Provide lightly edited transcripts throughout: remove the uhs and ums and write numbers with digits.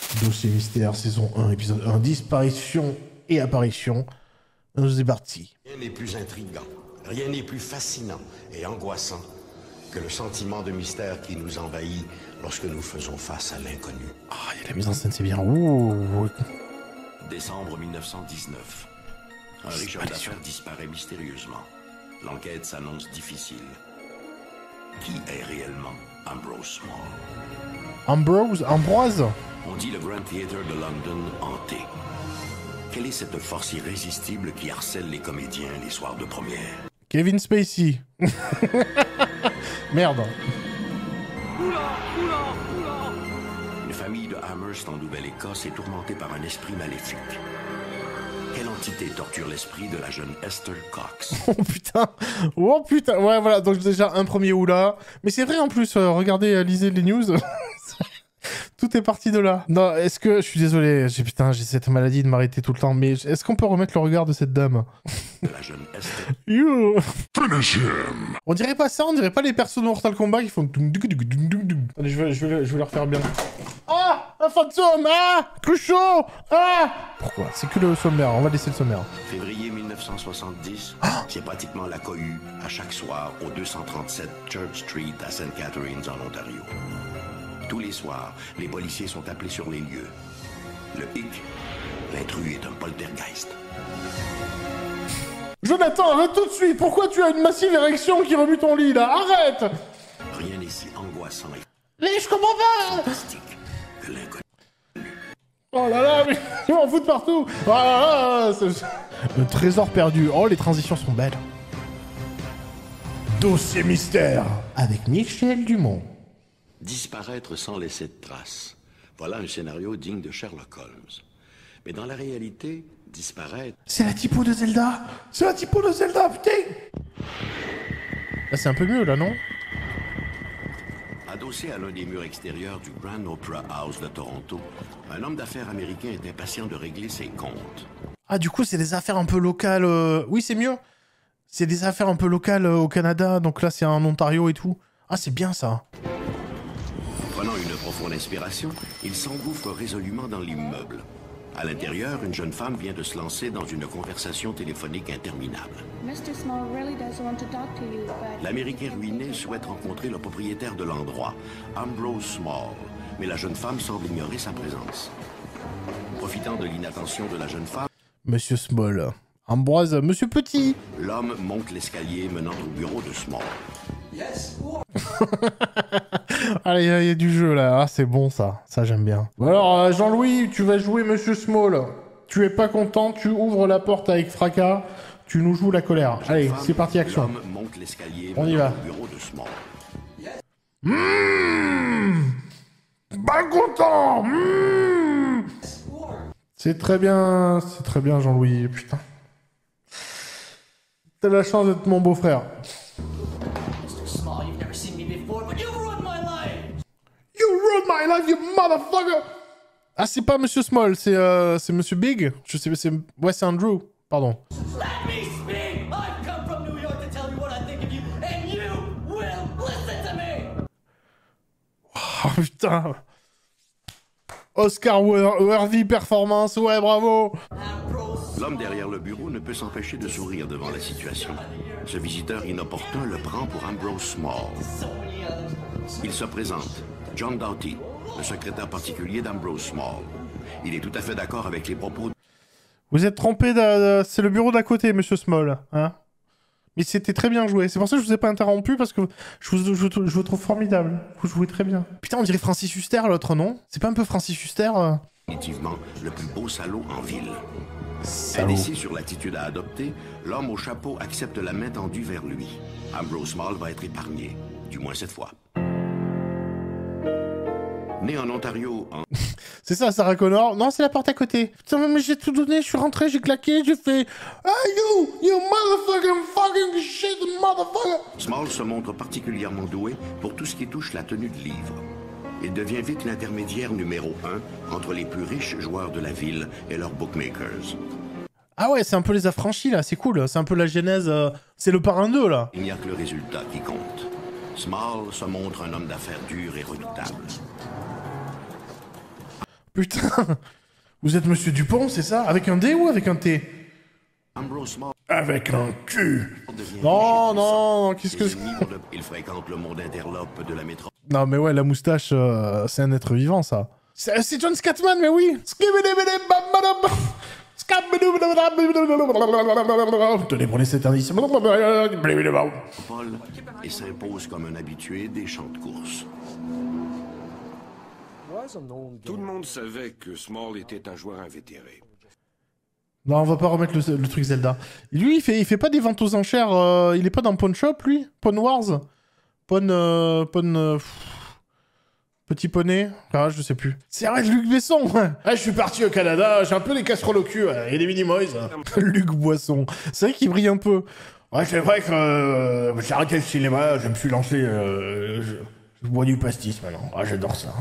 Dossier mystère, saison 1, épisode 1, disparition et apparition. C'est parti. Rien n'est plus intriguant, rien n'est plus fascinant et angoissant que le sentiment de mystère qui nous envahit lorsque nous faisons face à l'inconnu. Ah, il y a la mise en scène, c'est bien. Ouh. Décembre 1919. Un riche homme d'affaires disparaît mystérieusement. L'enquête s'annonce difficile. Qui est réellement Ambrose Small? Ambroise. On dit le Grand Theatre de London hanté. Quelle est cette force irrésistible qui harcèle les comédiens les soirs de première? Kevin Spacey. Merde. Une famille de Amherst en Nouvelle-Écosse est tourmentée par un esprit maléfique. Quelle entité torture l'esprit de la jeune Esther Cox? Oh putain. Oh putain. Ouais, voilà, donc déjà un premier oula. Mais c'est vrai en plus, regardez, lisez les news. Tout est parti de là. Non, est-ce que... Je suis désolé, j'ai cette maladie de m'arrêter tout le temps, mais est-ce qu'on peut remettre le regard de cette dame? De la jeune Esther. You. Finish him. On dirait pas ça, on dirait pas les persos de Mortal Kombat qui font... Allez, je vais leur faire bien. Ah, un fantôme. Ah, Cruchot. Ah. Pourquoi? C'est que le sommaire, on va laisser le sommaire. Février 1970, c'est pratiquement la cohue à chaque soir au 237 Church Street à St. Catharines en Ontario. Tous les soirs, les policiers sont appelés sur les lieux. Le hic, l'intrus est un poltergeist. Jonathan, arrête tout de suite. Pourquoi tu as une massive érection qui remue ton lit, là? Arrête. Rien n'est si angoissant et Mais je comprends pas. fantastique que l'inconnu. Oh là là, mais je m'en fous de partout. Ah, le trésor perdu. Oh, les transitions sont belles. Dossier mystère avec Michel Dumont. Disparaître sans laisser de traces. Voilà un scénario digne de Sherlock Holmes. Mais dans la réalité, disparaître... C'est la typo de Zelda. C'est la typo de Zelda, putain. Là, c'est un peu mieux, là, non? Adossé à l'un des murs extérieurs du Grand Opera House de Toronto, un homme d'affaires américain est impatient de régler ses comptes. Ah, du coup, c'est des affaires un peu locales. Oui, c'est mieux. C'est des affaires un peu locales au Canada. Donc là, c'est en Ontario et tout. Ah, c'est bien, ça. Prenant une profonde inspiration, il s'engouffre résolument dans l'immeuble. À l'intérieur, une jeune femme vient de se lancer dans une conversation téléphonique interminable. L'Américain ruiné souhaite rencontrer le propriétaire de l'endroit, Ambrose Small, mais la jeune femme semble ignorer sa présence. Profitant de l'inattention de la jeune femme, Monsieur Small. Ambroise, Monsieur Petit. l'homme monte l'escalier menant au bureau de Small. Allez, il y a du jeu là, ah, c'est bon ça, j'aime bien. Bon alors Jean-Louis, tu vas jouer Monsieur Small. Tu es pas content, tu ouvres la porte avec fracas, tu nous joues la colère. Allez, c'est parti, action. L'homme monte l'escalier On y menant va. au bureau de Small. Pas content. C'est très bien Jean-Louis, putain. T'as la chance d'être mon beau-frère. You ruined my life, you motherfucker! Ah, c'est pas Monsieur Small, c'est Monsieur Big. Je sais, ouais, c'est Andrew. Pardon. Let me speak! I've come from New York to tell you what I think of you, and you will listen to me! Oh putain. Oscar Worthy Performance, ouais, bravo. L'homme derrière le bureau ne peut s'empêcher de sourire devant la situation. Ce visiteur inopportun le prend pour Ambrose Small. Il se présente, John Doughty, le secrétaire particulier d'Ambrose Small. Il est tout à fait d'accord avec les propos... Vous êtes trompé, c'est le bureau d'à côté, Monsieur Small, hein. Mais c'était très bien joué. C'est pour ça que je vous ai pas interrompu, parce que je vous trouve formidable. Vous jouez très bien. Putain, on dirait Francis Huster, l'autre, non? C'est pas un peu Francis Huster Définitivement le plus beau salaud en ville. Salaud. Indécis sur l'attitude à adopter, l'homme au chapeau accepte la main tendue vers lui. Ambrose Small va être épargné, du moins cette fois. Né en Ontario en... C'est ça, Sarah Connor? Non, c'est la porte à côté. Putain, mais j'ai tout donné, je suis rentré, j'ai claqué, j'ai fait... Ah, you fucking shit, motherfucker! Small se montre particulièrement doué pour tout ce qui touche la tenue de livre. Il devient vite l'intermédiaire numéro 1 entre les plus riches joueurs de la ville et leurs bookmakers. Ah ouais, c'est un peu les affranchis, là, c'est cool. C'est un peu la genèse... C'est le parrain 2, là. Il n'y a que le résultat qui compte. Small se montre un homme d'affaires dur et redoutable. Putain. Vous êtes Monsieur Dupont, c'est ça? Avec un D ou avec un T? Ambrose Small Avec un Q. devient Non, riche et non, puissant. qu'est-ce que Ses c'est? ennemis il fréquente le monde interlope de la métropole. Non, mais ouais, la moustache, c'est un être vivant, ça. C'est John Scatman, mais oui. Tenez, prenez cet indice. Et s'impose comme un habitué des champs de course. Tout le monde savait que Small était un joueur invétéré. Non, on va pas remettre le truc Zelda. Lui, il fait pas des ventes aux enchères. Il est pas dans Pawn Shop, lui? Pawn Wars? Petit poney? Ah, je sais plus. C'est vrai, Luc Besson. Ah, je suis parti au Canada, j'ai un peu des casseroles au cul et des minimoys. Luc Boisson. C'est vrai qu'il brille un peu. Ouais, c'est vrai que j'ai arrêté le cinéma, je me suis lancé... je bois du pastis maintenant. Ah, j'adore ça.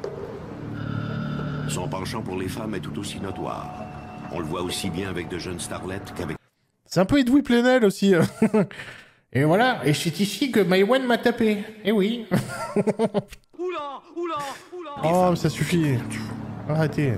Son penchant pour les femmes est tout aussi notoire. On le voit aussi bien avec de jeunes starlettes qu'avec... C'est un peu Edoui Plenel aussi. Et voilà, et c'est ici que Maïwen m'a tapé. Eh oui. Oula, oula, oula. Oh, mais ça suffit. Arrêtez.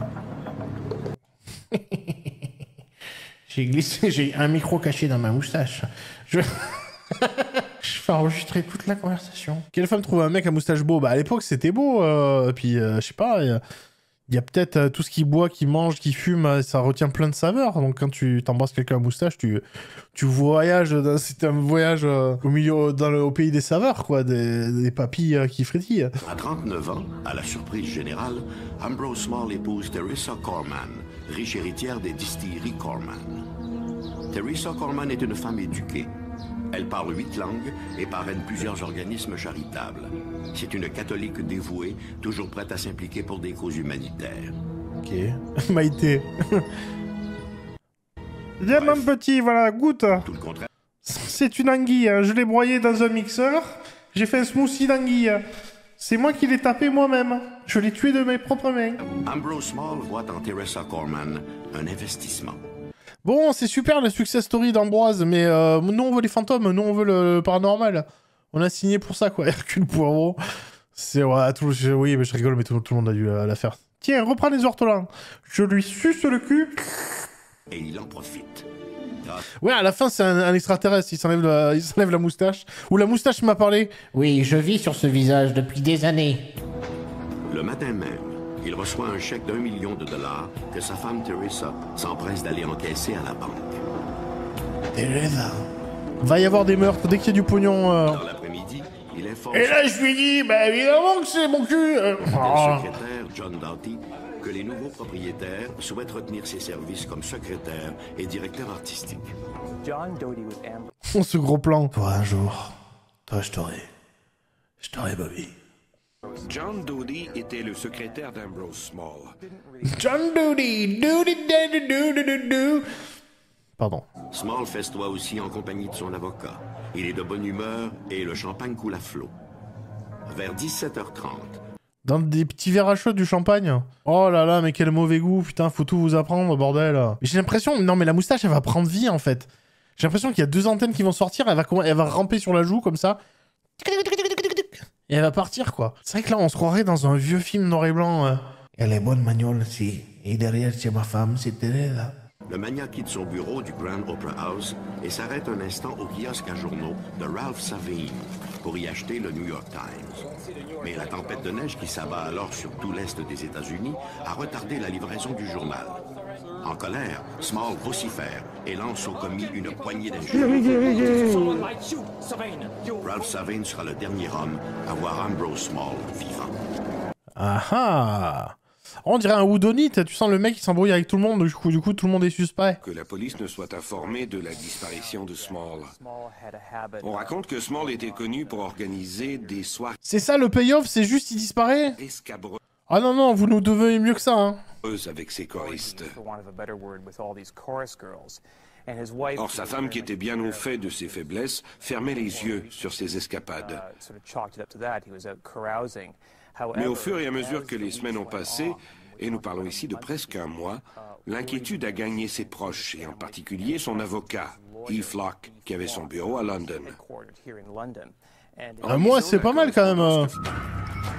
J'ai glissé, j'ai un micro caché dans ma moustache. Je fais enregistrer toute la conversation. Quelle femme trouve un mec à moustache beau? Bah à l'époque c'était beau. Puis je sais pas, il y a peut-être tout ce qui boit, qui mange, qui fume, ça retient plein de saveurs. Donc quand tu t'embrasses quelqu'un à moustache, tu voyages. C'est un voyage au milieu, au pays des saveurs, quoi, des papilles qui frétillent. À 39 ans, à la surprise générale, Ambrose Small épouse Teresa Corman, riche héritière des distilleries Corman. Teresa Corman est une femme éduquée. Elle parle 8 langues et parraine plusieurs organismes charitables. C'est une catholique dévouée, toujours prête à s'impliquer pour des causes humanitaires. Ok. Maïté. Viens mon petit, voilà, goûte. Tout le contraire. C'est une anguille, hein. Je l'ai broyée dans un mixeur. J'ai fait un smoothie d'anguille. C'est moi qui l'ai tapé moi-même. Je l'ai tué de mes propres mains. Ambrose Small voit en Teresa Corman un investissement. Bon, c'est super la success story d'Ambroise, mais nous on veut les fantômes, nous on veut le paranormal. On a signé pour ça, quoi. Hercule Poirot. C'est... Ouais, oui, mais je rigole, mais tout le monde a dû la faire. Tiens, reprends les ortolans. Je lui suce le cul. Et il en profite. Ouais, à la fin, c'est un extraterrestre. Il s'enlève la moustache. Ou la moustache m'a parlé. Oui, je vis sur ce visage depuis des années. Le matin même, il reçoit un chèque d'1 million de dollars que sa femme Teresa s'empresse d'aller encaisser à la banque. Teresa. Va y avoir des meurtres dès qu'il y a du pognon. Dans l'après-midi, il informe Et là, je lui dis, bah évidemment que c'est mon cul. le secrétaire John Doughty que les nouveaux propriétaires souhaitent retenir ses services comme secrétaire et directeur artistique. John Doty with Amber. Oh, ce gros plan. Toi, un jour, toi, je t'aurai Bobby. John Doty était le secrétaire d'Ambrose Small. John Doody. Pardon. Small festoie aussi en compagnie de son avocat. Il est de bonne humeur et le champagne coule à flot. Vers 17h30, Dans des petits verres à chaud du champagne. Oh là là, mais quel mauvais goût. Putain, faut tout vous apprendre, bordel. Mais j'ai l'impression... Non, mais la moustache, elle va prendre vie, en fait. J'ai l'impression qu'il y a 2 antennes qui vont sortir. Elle va ramper sur la joue, comme ça. Et elle va partir, quoi. C'est vrai que là, on se croirait dans un vieux film noir et blanc. Elle est bonne, Magnol, si. Et derrière, c'est ma femme, c'est Teresa. le magnat quitte son bureau du Grand Opera House et s'arrête un instant au kiosque à journaux de Ralph Savine pour y acheter le New York Times. Mais la tempête de neige qui s'abat alors sur tout l'est des États-Unis a retardé la livraison du journal. En colère, Small vocifère et lance au commis une poignée d'injures. Someone might shoot Savane. Ralph Savane sera le dernier homme à voir Ambrose Small vivant. Ah ah! On dirait un houdonite, tu sens le mec qui s'embrouille avec tout le monde, du coup tout le monde est suspect. Que la police ne soit informée de la disparition de Small. Small had a habit On raconte que Small était connu pour organiser des soirées C'est ça le payoff, c'est juste il disparaît? escabreuses Ah non non, vous nous devez mieux que ça, hein. avec ses choristes. for want of a better word with all these chorus girls. And his wife Or, sa femme, qui était bien au fait de ses faiblesses, fermait les yeux sur ses escapades. sort of chalked it up to that. He was out carousing. Mais au fur et à mesure que les semaines ont passé, et nous parlons ici de presque un mois, l'inquiétude a gagné ses proches, et en particulier son avocat, Heath Locke, qui avait son bureau à London. headquartered here in London. And Un mois c'est pas mal quand même.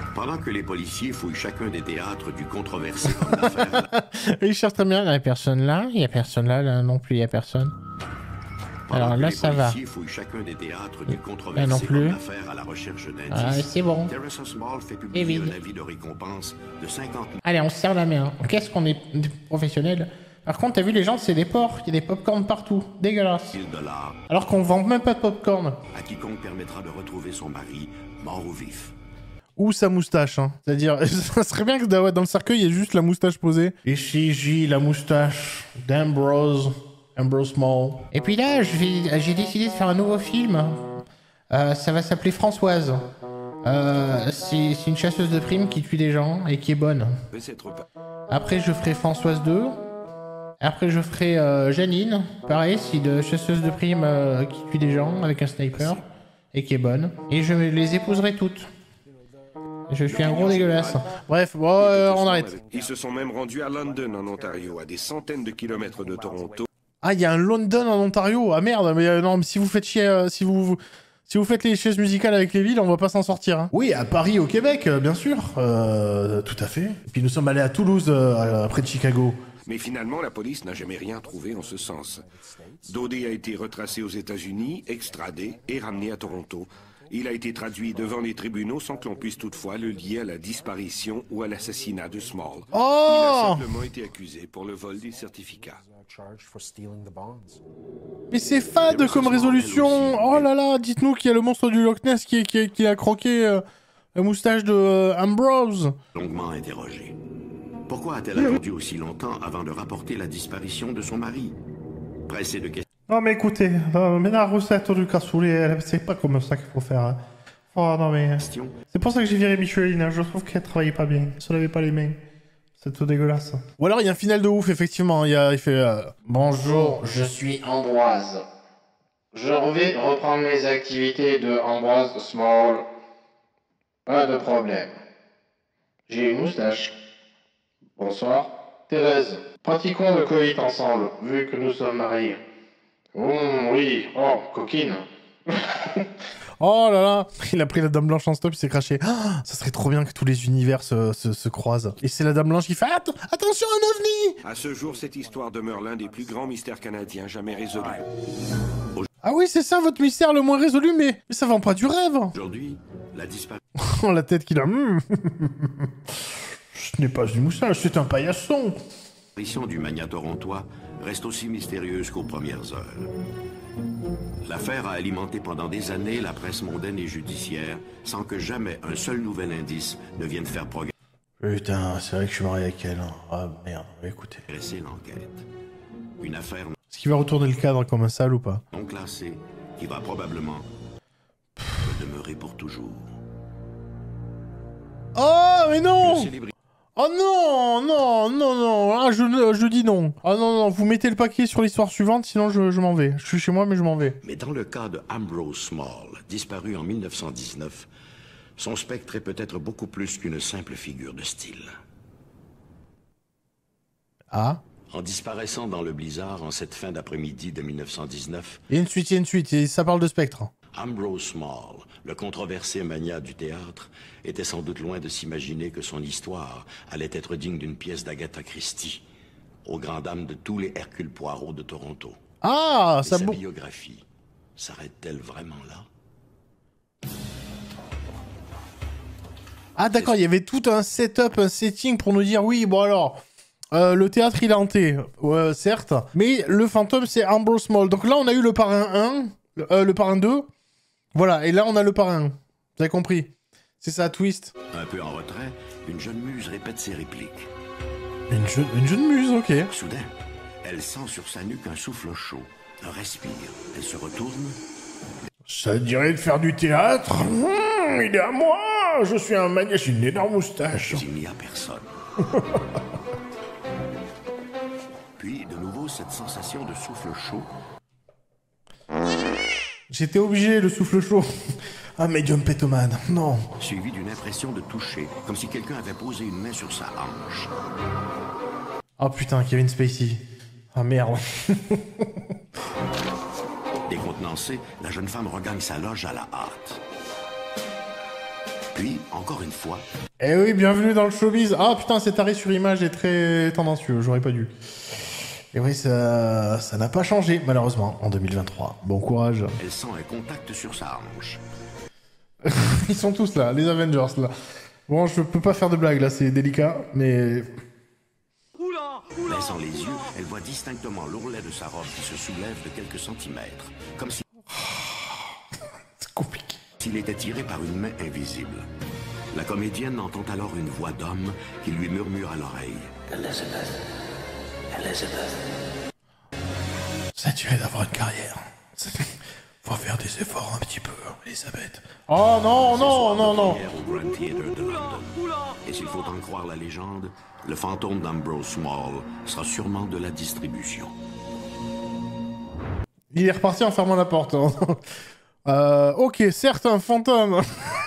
Pendant que les policiers fouillent chacun des théâtres du controversé comme l'affaire... Et il cherche très bien. Il n'y a personne là. Il n'y a personne là. Là non plus, il n'y a personne. Alors là, ça va. Chacun des théâtres du Là non plus. à la recherche Ah, c'est bon. Teresa Small fait publier un avis de récompense de 50 Allez, on se serre la main. Qu'est-ce qu'on est professionnel. Par contre, t'as vu, les gens, c'est des porcs. Il y a des popcorn partout. Dégueulasse. $1000 Alors qu'on vend même pas de popcorn. à quiconque permettra de retrouver son mari mort ou vif. Ou sa moustache, hein. C'est-à-dire, ça serait bien que dans le cercueil, il y ait juste la moustache posée. Ici, j'ai la moustache d'Ambrose Small. Et puis là, j'ai décidé de faire un nouveau film. Ça va s'appeler Françoise. C'est une chasseuse de primes qui tue des gens et qui est bonne. Après, je ferai Françoise 2. Après, je ferai Janine. Pareil, c'est de chasseuse de primes qui tue des gens avec un sniper et qui est bonne. Et je les épouserai toutes. Je suis un gros dégueulasse. Bref, bon, on arrête. Ils se sont même rendus à London, en Ontario, à des centaines de kilomètres de Toronto. Ah, il y a un London en Ontario. Ah merde, mais non, mais si vous faites chier, si vous faites les chaises musicales avec les villes, on va pas s'en sortir. Hein. Oui, à Paris, au Québec, bien sûr. Tout à fait. Et puis nous sommes allés à Toulouse, près de Chicago. Mais finalement, la police n'a jamais rien trouvé en ce sens. Dodé a été retracé aux États-Unis, extradé et ramené à Toronto. Il a été traduit devant les tribunaux sans que l'on puisse toutefois le lier à la disparition ou à l'assassinat de Small. Oh! Il a simplement été accusé pour le vol des certificats. Mais c'est fade comme résolution. Oh là là, dites-nous qu'il y a le monstre du Loch Ness qui a croqué la moustache de Ambrose. Longuement interrogée. Pourquoi a-t-elle attendu aussi longtemps avant de rapporter la disparition de son mari? Pressée de questions. Non mais écoutez, mais la recette du cassoulet, c'est pas comme ça qu'il faut faire. Hein. Oh non mais... C'est pour ça que j'ai viré Micheline, hein. Je trouve qu'elle travaillait pas bien. Elle se lavait pas les mains. C'est tout dégueulasse. Ou alors il y a un final de ouf, effectivement. Il fait... Bonjour, je suis Ambroise. Je vais reprendre mes activités de Ambroise Small. Pas de problème. J'ai une moustache. Bonsoir. Thérèse, pratiquons le coït ensemble, vu que nous sommes mariés. Oui, oh, coquine. Oh là là, il a pris la Dame Blanche en stop, il s'est craché. Ah, ça serait trop bien que tous les univers se croisent. Et c'est la Dame Blanche qui fait attention, un ovni! À ce jour, cette histoire demeure l'un des plus grands mystères canadiens jamais résolus. Ah oui, c'est ça votre mystère le moins résolu, mais ça vend pas du rêve. Aujourd'hui, la disparition Oh, la tête qu'il a. Ce n'est pas une moustache, c'est un paillasson. du magnat torontois reste aussi mystérieuse qu'aux premières heures. L'affaire a alimenté pendant des années la presse mondaine et judiciaire sans que jamais un seul nouvel indice ne vienne faire progresser Putain, c'est vrai que je suis marié avec elle. Hein. Ah merde, écoutez. l'enquête. Une affaire Est-ce qu'il va retourner le cadre comme un sale ou pas? non classée qui va probablement demeurer pour toujours. Oh, mais non! Oh non, non, non, non, ah, je dis non. Ah non, non, vous mettez le paquet sur l'histoire suivante, sinon je m'en vais. Je suis chez moi, mais je m'en vais. Mais dans le cas de Ambrose Small, disparu en 1919, son spectre est peut-être beaucoup plus qu'une simple figure de style. Ah? En disparaissant dans le blizzard en cette fin d'après-midi de 1919, Il y a une suite, et ça parle de spectre. Ambrose Small, le controversé magnat du théâtre, était sans doute loin de s'imaginer que son histoire allait être digne d'une pièce d'Agatha Christie, aux grandes dames de tous les Hercule Poirot de Toronto. Ah, Et ça sa bou... biographie s'arrête-t-elle vraiment là? Ah d'accord, il y avait tout un setup, un setting pour nous dire, oui, bon alors... le théâtre il est hanté, certes, mais le fantôme c'est Ambrose Small. Donc là on a eu le parrain 1, le parrain 2, voilà, et là on a le parrain 1. Vous avez compris? C'est ça, twist. Un peu en retrait, une jeune muse répète ses répliques. Une jeune muse, ok. Soudain, elle sent sur sa nuque un souffle chaud, un respire. Elle se retourne. Ça dirait de faire du théâtre. Il est à moi. Je suis un magnat, j'ai une énorme moustache. Il n'y a personne. Puis, de nouveau, cette sensation de souffle chaud. J'étais obligé, le souffle chaud. Ah, médium pétomane, non. Suivi d'une impression de toucher, comme si quelqu'un avait posé une main sur sa hanche. Oh putain, Kevin Spacey. Ah merde. Décontenancée, la jeune femme regagne sa loge à la hâte. Puis, encore une fois... Eh oui, bienvenue dans le showbiz. Ah putain, cet arrêt sur image est très tendancieux, j'aurais pas dû. Et oui, ça n'a pas changé, malheureusement, en 2023. Bon courage. Elle sent un contact sur sa hanche. Ils sont tous là, les Avengers, là. Bon, je peux pas faire de blagues, là, c'est délicat, mais... Baissant les yeux, elle voit distinctement l'ourlet de sa robe qui se soulève de quelques centimètres, comme si... C'est compliqué. S'il était tiré par une main invisible. La comédienne entend alors une voix d'homme qui lui murmure à l'oreille. Elizabeth. Elizabeth. Ça tuerait d'avoir une carrière. Faut faire des efforts un petit peu, Elisabeth. Oh non, non, non, non. Au Grand Theatre de London. Et s'il faut en croire la légende, le fantôme d'Ambrose Small sera sûrement de la distribution. Il est reparti en fermant la porte. Hein. Ok, certes, un fantôme.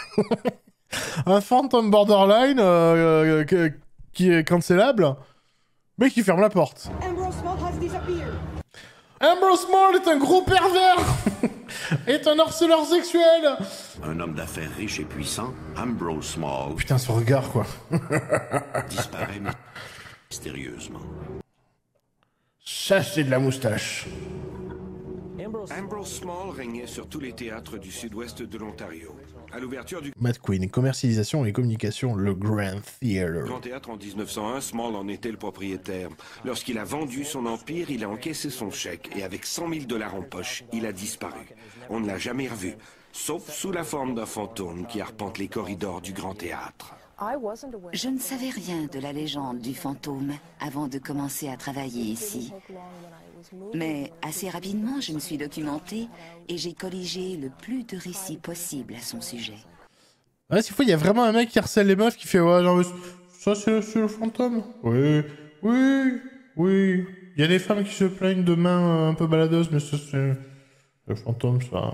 Un fantôme borderline qui est cancellable, mais qui ferme la porte. Ambrose Small has disappeared. Ambrose Small est un gros pervers. Est un harceleur sexuel. Un homme d'affaires riche et puissant, Ambrose Small, Putain, ce regard, quoi. disparaît mystérieusement. Ça, c'est de la moustache. Ambrose Small régnait sur tous les théâtres du sud-ouest de l'Ontario. À l'ouverture du Matt Quinn, commercialisation et communication, le Grand Theatre. Grand Théâtre en 1901, Small en était le propriétaire. Lorsqu'il a vendu son empire, il a encaissé son chèque et avec 100 000 $ en poche, il a disparu. On ne l'a jamais revu, sauf sous la forme d'un fantôme qui arpente les corridors du Grand Théâtre. Je ne savais rien de la légende du fantôme avant de commencer à travailler ici. Mais assez rapidement, je me suis documentée et j'ai colligé le plus de récits possibles à son sujet. Ouais, c'est fou, il y a vraiment un mec qui harcèle les meufs qui fait ouais, non, mais ça c'est le fantôme. Oui, oui, oui. Il y a des femmes qui se plaignent de mains un peu baladeuses, mais ça c'est le fantôme, ça.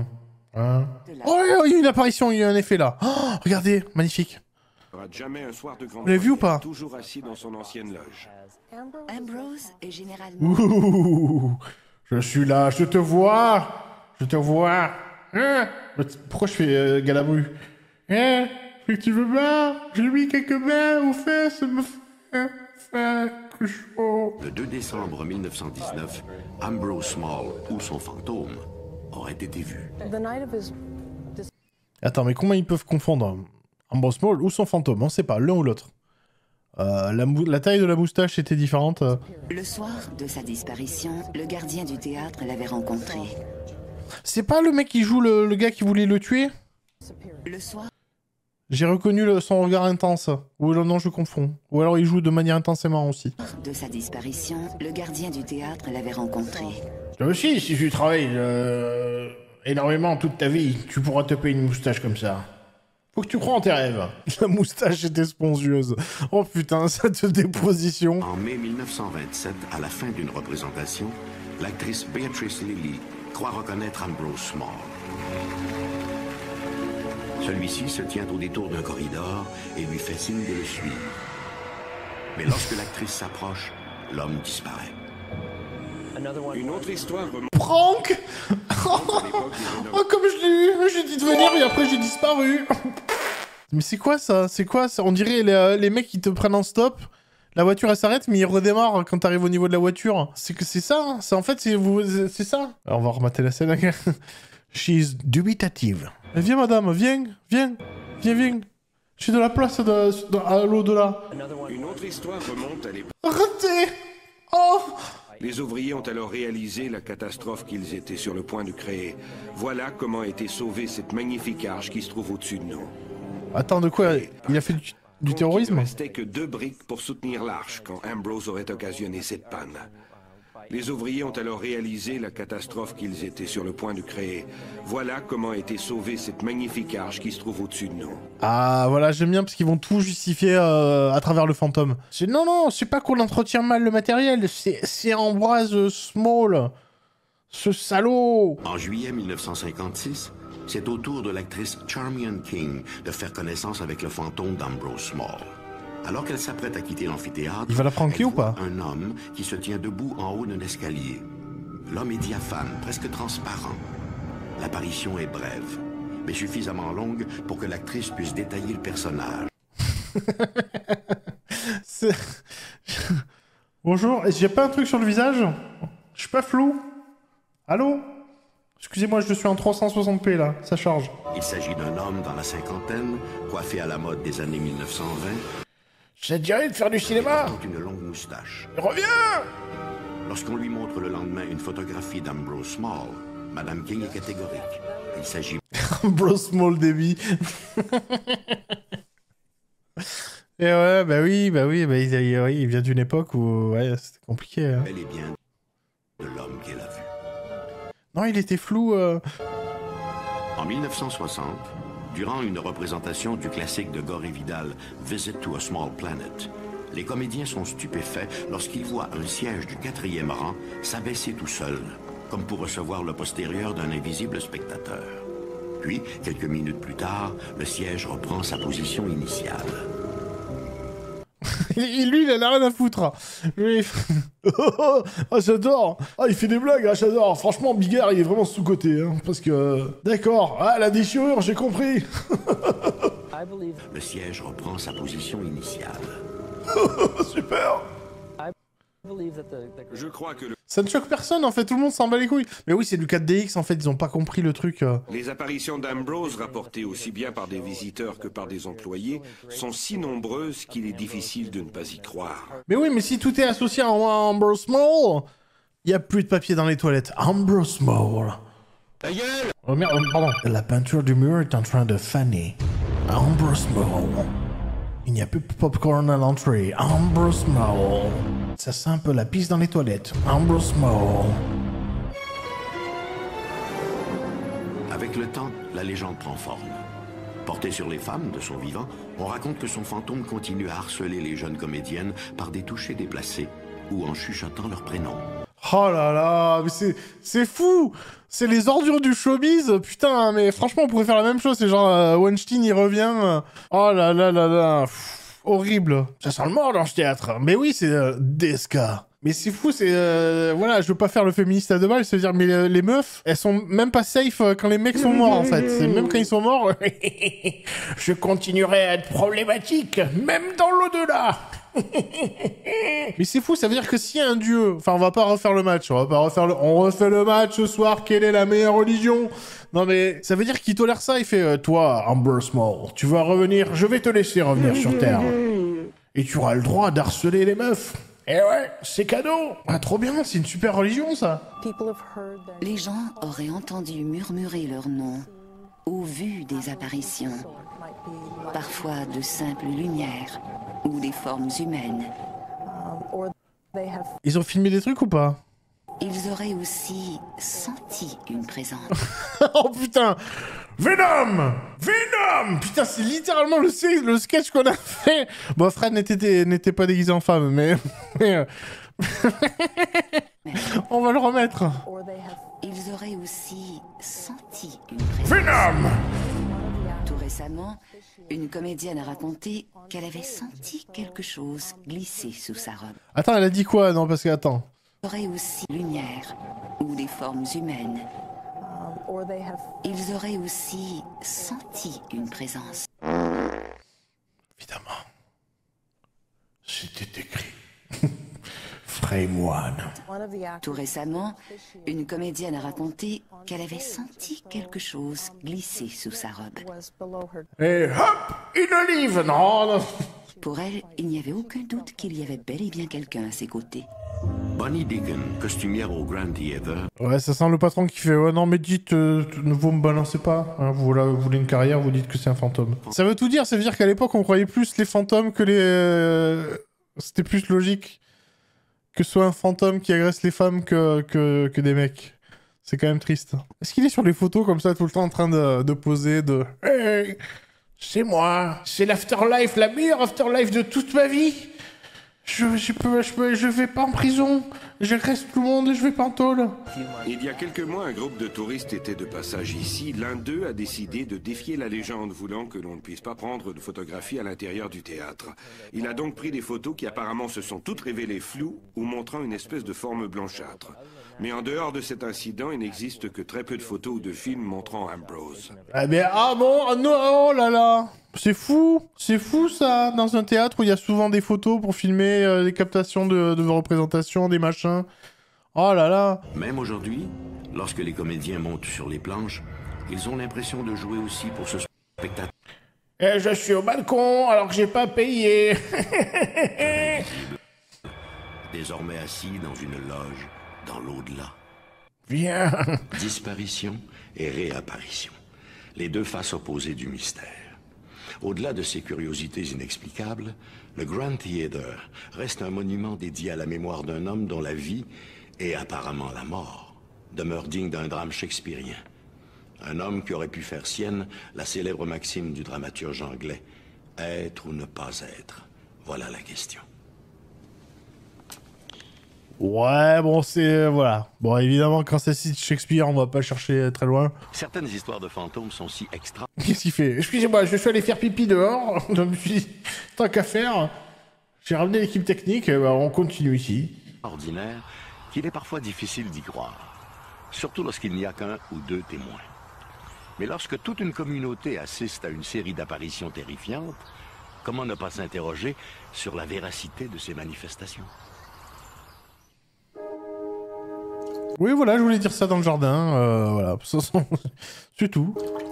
Oh, il y a une apparition, il y a un effet là. Oh, regardez, magnifique. Jamais un soir de grande Vous l'avez vu ou pas? Toujours assis dans son ancienne loge. Ambrose est généralement... Ouh, je suis là, je te vois. Je te vois. Hein? Pourquoi je fais Galabru? Hein? Que tu veux pas? J'ai mis quelques mains aux fesses, me fait que chaud. Le 2 décembre 1919, Ambrose Small, ou son fantôme, aurait été vu. Attends, mais comment ils peuvent confondre Ambrose Small ou son fantôme? On sait pas, l'un ou l'autre. La taille de la moustache était différente. Le soir de sa disparition, le gardien du théâtre l'avait rencontré. C'est pas le mec qui joue le gars qui voulait le tuer? Le soir... J'ai reconnu son regard intense. Ou non, je confonds. Ou alors il joue de manière intensément aussi. De sa disparition, le gardien du théâtre l'avait rencontré. Toi aussi, si tu travailles énormément toute ta vie, tu pourras te payer une moustache comme ça. Faut que tu crois en tes rêves. La moustache était spongieuse. Oh putain, cette déposition. En mai 1927, à la fin d'une représentation, l'actrice Beatrice Lilly croit reconnaître Ambrose Small. Celui-ci se tient au détour d'un corridor et lui fait signe de le suivre. Mais lorsque l'actrice s'approche, l'homme disparaît. Une autre histoire remonte Prank. à l'époque des Oh, comme je l'ai eu. J'ai dit de venir et après j'ai disparu. Mais c'est quoi ça? C'est quoi ça? On dirait les mecs qui te prennent en stop. La voiture elle s'arrête mais il redémarre quand t'arrives au niveau de la voiture. C'est que c'est ça. Hein. En fait c'est ça. Alors on va remater la scène. She's dubitative. Viens madame, viens. Je suis de la place à l'au-delà. Une autre histoire remonte à l'époque. Arrêtez. Oh. Les ouvriers ont alors réalisé la catastrophe qu'ils étaient sur le point de créer. Voilà comment a été sauvée cette magnifique arche qui se trouve au-dessus de nous. Attends, de quoi? Il a fait du terrorisme? Il ne restait que 2 briques pour soutenir l'arche quand Ambrose aurait occasionné cette panne. Les ouvriers ont alors réalisé la catastrophe qu'ils étaient sur le point de créer. Voilà comment a été sauvée cette magnifique arche qui se trouve au-dessus de nous. Ah, voilà, j'aime bien parce qu'ils vont tout justifier à travers le fantôme. Non, c'est pas qu'on entretient mal le matériel, c'est Ambrose Small. Ce salaud. En juillet 1956, c'est au tour de l'actrice Charmian King de faire connaissance avec le fantôme d'Ambrose Small. Alors qu'elle s'apprête à quitter l'amphithéâtre, il va la pranker ou pas? Un homme qui se tient debout en haut d'un escalier. L'homme est diaphane, presque transparent. L'apparition est brève. mais suffisamment longue pour que l'actrice puisse détailler le personnage. Bonjour, j'ai pas un truc sur le visage? Je suis pas flou? Allô? Excusez-moi, je suis en 360p là, ça charge. Il s'agit d'un homme dans la cinquantaine, coiffé à la mode des années 1920. J'ai dirait de faire du cinéma. Il porte une longue moustache. Reviens! Lorsqu'on lui montre le lendemain une photographie d'Ambrose Small, Madame King est catégorique. Il s'agit... Ambrose Small débit. Et ouais, bah oui, il vient d'une époque où ouais, c'était compliqué. Hein. Elle est bien de l'homme qu'elle a vu. Non, il était flou. En 1960, durant une représentation du classique de Gore et Vidal, Visit to a Small Planet, les comédiens sont stupéfaits lorsqu'ils voient un siège du 4e rang s'abaisser tout seul, comme pour recevoir le postérieur d'un invisible spectateur. Puis, quelques minutes plus tard, le siège reprend sa position initiale. Lui, il a rien à foutre. Lui, ah, j'adore. Ah, il fait des blagues, ah, j'adore. Franchement, Bigard, il est vraiment sous-coté. Hein, parce que... D'accord. Ah, la déchirure, j'ai compris. Le siège reprend sa position initiale. Super. Je crois que Ça ne choque personne, en fait. Tout le monde s'en bat les couilles. Mais oui, c'est du 4DX, en fait. Ils ont pas compris le truc. les apparitions d'Ambrose, rapportées aussi bien par des visiteurs que par des employés, sont si nombreuses qu'il est difficile de ne pas y croire. Mais oui, mais si tout est associé à Ambrose Small, il y a plus de papier dans les toilettes. Ambrose Small. Ta gueule! Oh merde, pardon. La peinture du mur est en train de faner. Ambrose Small. Il n'y a plus de popcorn à l'entrée. Ambrose Small. Ça sent un peu la pisse dans les toilettes. Ambrose Small. Avec le temps, la légende prend forme. Porté sur les femmes de son vivant, on raconte que son fantôme continue à harceler les jeunes comédiennes par des touchés déplacés ou en chuchotant leur prénom. Oh là là, mais c'est fou. C'est les ordures du showbiz. Putain, mais franchement, on pourrait faire la même chose. C'est genre, Weinstein, il revient. Oh là là là là. Pff, horrible. Ça sent le mort dans ce théâtre. Mais oui, c'est DSK. Mais c'est fou, c'est... voilà, je veux pas faire le féministe à deux balles, c'est-à-dire, mais les meufs, elles sont même pas safe quand les mecs sont morts, en fait. C'est même quand ils sont morts, je continuerai à être problématique, même dans l'au-delà. Mais c'est fou, ça veut dire que s'il y a un dieu... Enfin, on va pas refaire le match, on refait le match ce soir, quelle est la meilleure religion? Non mais, ça veut dire qu'il tolère ça, il fait, toi, Ambrose Small, tu vas revenir, je vais te laisser revenir sur Terre. Et tu auras le droit d'harceler les meufs. Eh ouais, c'est cadeau. Ah, trop bien, c'est une super religion, ça. Les gens auraient entendu murmurer leur nom ou vu des apparitions, parfois de simples lumières ou des formes humaines. Ils ont filmé des trucs ou pas? Ils auraient aussi senti une présence. Oh putain, Venom! Venom! Putain, c'est littéralement le sketch qu'on a fait. Bon, Fred n'était pas déguisé en femme, mais on va le remettre. Ils auraient aussi senti une présence. Venom! Tout récemment, une comédienne a raconté qu'elle avait senti quelque chose glisser sous sa robe. Attends, elle a dit quoi? Non, parce que, attends. Ils auraient aussi lumière ou des formes humaines. Ils auraient aussi senti une présence. Évidemment. C'était écrit. Frame One. Tout récemment, une comédienne a raconté qu'elle avait senti quelque chose glisser sous sa robe. Et hop, une olive. Non, non. Pour elle, il n'y avait aucun doute qu'il y avait bel et bien quelqu'un à ses côtés. Bonnie Deacon, costumière au Grand Theatre. Ouais, ça sent le patron qui fait « Ouais, non, mais dites, vous me balancez pas. Hein, vous voulez une carrière, vous dites que c'est un fantôme. » Ça veut tout dire, ça veut dire qu'à l'époque, on croyait plus les fantômes que les... C'était plus logique que ce soit un fantôme qui agresse les femmes que des mecs. C'est quand même triste. Est-ce qu'il est sur les photos comme ça, tout le temps en train de poser, de « Hey, c'est moi, c'est l'afterlife, la meilleure afterlife de toute ma vie. Je vais pas en prison. j'agresse tout le monde et je vais pas en tôle. Il y a quelques mois, un groupe de touristes était de passage ici. L'un d'eux a décidé de défier la légende, voulant que l'on ne puisse pas prendre de photographies à l'intérieur du théâtre. Il a donc pris des photos qui apparemment se sont toutes révélées floues ou montrant une espèce de forme blanchâtre. Mais en dehors de cet incident, il n'existe que très peu de photos ou de films montrant Ambrose. Ah mais ah bon, ah non, oh là là, c'est fou ça, dans un théâtre où il y a souvent des photos pour filmer les captations de représentations, des machins. Oh là là. Même aujourd'hui, lorsque les comédiens montent sur les planches, ils ont l'impression de jouer aussi pour ce spectateur. Et je suis au balcon alors que j'ai pas payé. Désormais assis dans une loge, dans l'au-delà. Viens. Disparition et réapparition. Les deux faces opposées du mystère. Au-delà de ces curiosités inexplicables, le Grand Theatre reste un monument dédié à la mémoire d'un homme dont la vie, et apparemment la mort, demeure digne d'un drame shakespearien. Un homme qui aurait pu faire sienne la célèbre maxime du dramaturge anglais « Être ou ne pas être ». Voilà la question. Ouais, bon, c'est... voilà. Bon, évidemment, quand ça cite Shakespeare, on va pas chercher très loin. Certaines histoires de fantômes sont si extra... Qu'est-ce qu'il fait? Excusez-moi, je suis allé faire pipi dehors. Je me suis dit, tant qu'à faire, j'ai ramené l'équipe technique, bah, on continue ici. ...ordinaire qu'il est parfois difficile d'y croire. Surtout lorsqu'il n'y a qu'un ou deux témoins. Mais lorsque toute une communauté assiste à une série d'apparitions terrifiantes, comment ne pas s'interroger sur la véracité de ces manifestations? Oui, voilà, je voulais dire ça dans le jardin, voilà, c'est tout.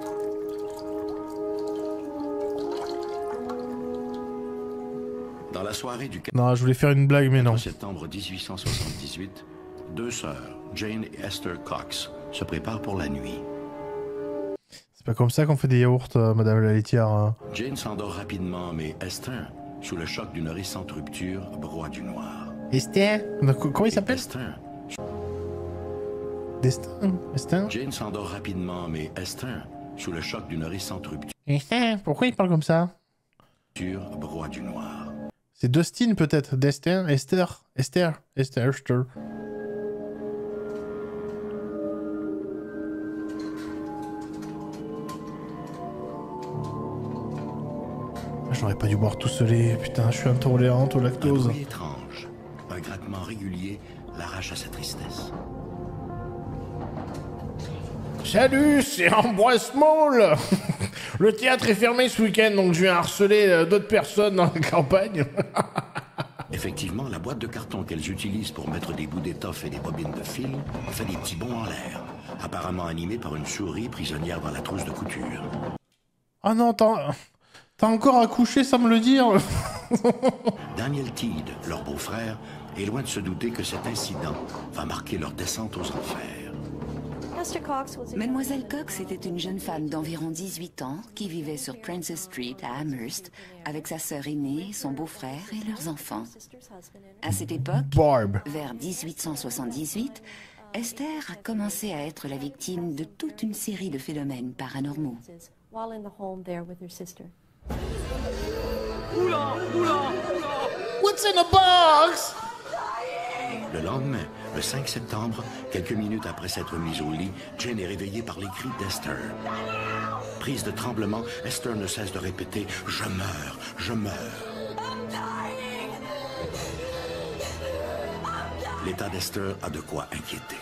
Dans la soirée du Non, je voulais faire une blague, mais non. 4 septembre 1878, deux sœurs, Jane et Esther Cox, se préparent pour la nuit. C'est pas comme ça qu'on fait des yaourts, madame la laitière. Hein. Jane s'endort rapidement, mais Esther, sous le choc d'une récente rupture, broie du noir. Esther? Comment il s'appelle? Esther. Esther? Jane s'endort rapidement, mais Esther, sous le choc d'une récente rupture, Esther? Pourquoi il parle comme ça? broie du noir. C'est Dustin peut-être, d'Esther, Esther. J'aurais pas dû boire tout seul, putain, je suis intolérante au Un lactose. bruit étrange, un grattement régulier l'arrache à sa tristesse. Salut, c'est Ambroise Small. Le théâtre est fermé ce week-end, donc je viens harceler d'autres personnes dans la campagne. Effectivement, la boîte de carton qu'elles utilisent pour mettre des bouts d'étoffe et des bobines de fil fait des petits bonds en l'air, apparemment animée par une souris prisonnière dans la trousse de couture. Ah non, t'as encore accouché sans me le dire. Daniel Teed, leur beau-frère, est loin de se douter que cet incident va marquer leur descente aux enfers. Mademoiselle Cox était une jeune femme d'environ 18 ans qui vivait sur Princess Street à Amherst avec sa sœur aînée, son beau-frère et leurs enfants. À cette époque, Barb. vers 1878, Esther a commencé à être la victime de toute une série de phénomènes paranormaux. What's in the box? Le lendemain, le 5 septembre, quelques minutes après s'être mise au lit, Jane est réveillée par les cris d'Esther. Prise de tremblement, Esther ne cesse de répéter « Je meurs, je meurs ». L'état d'Esther a de quoi inquiéter.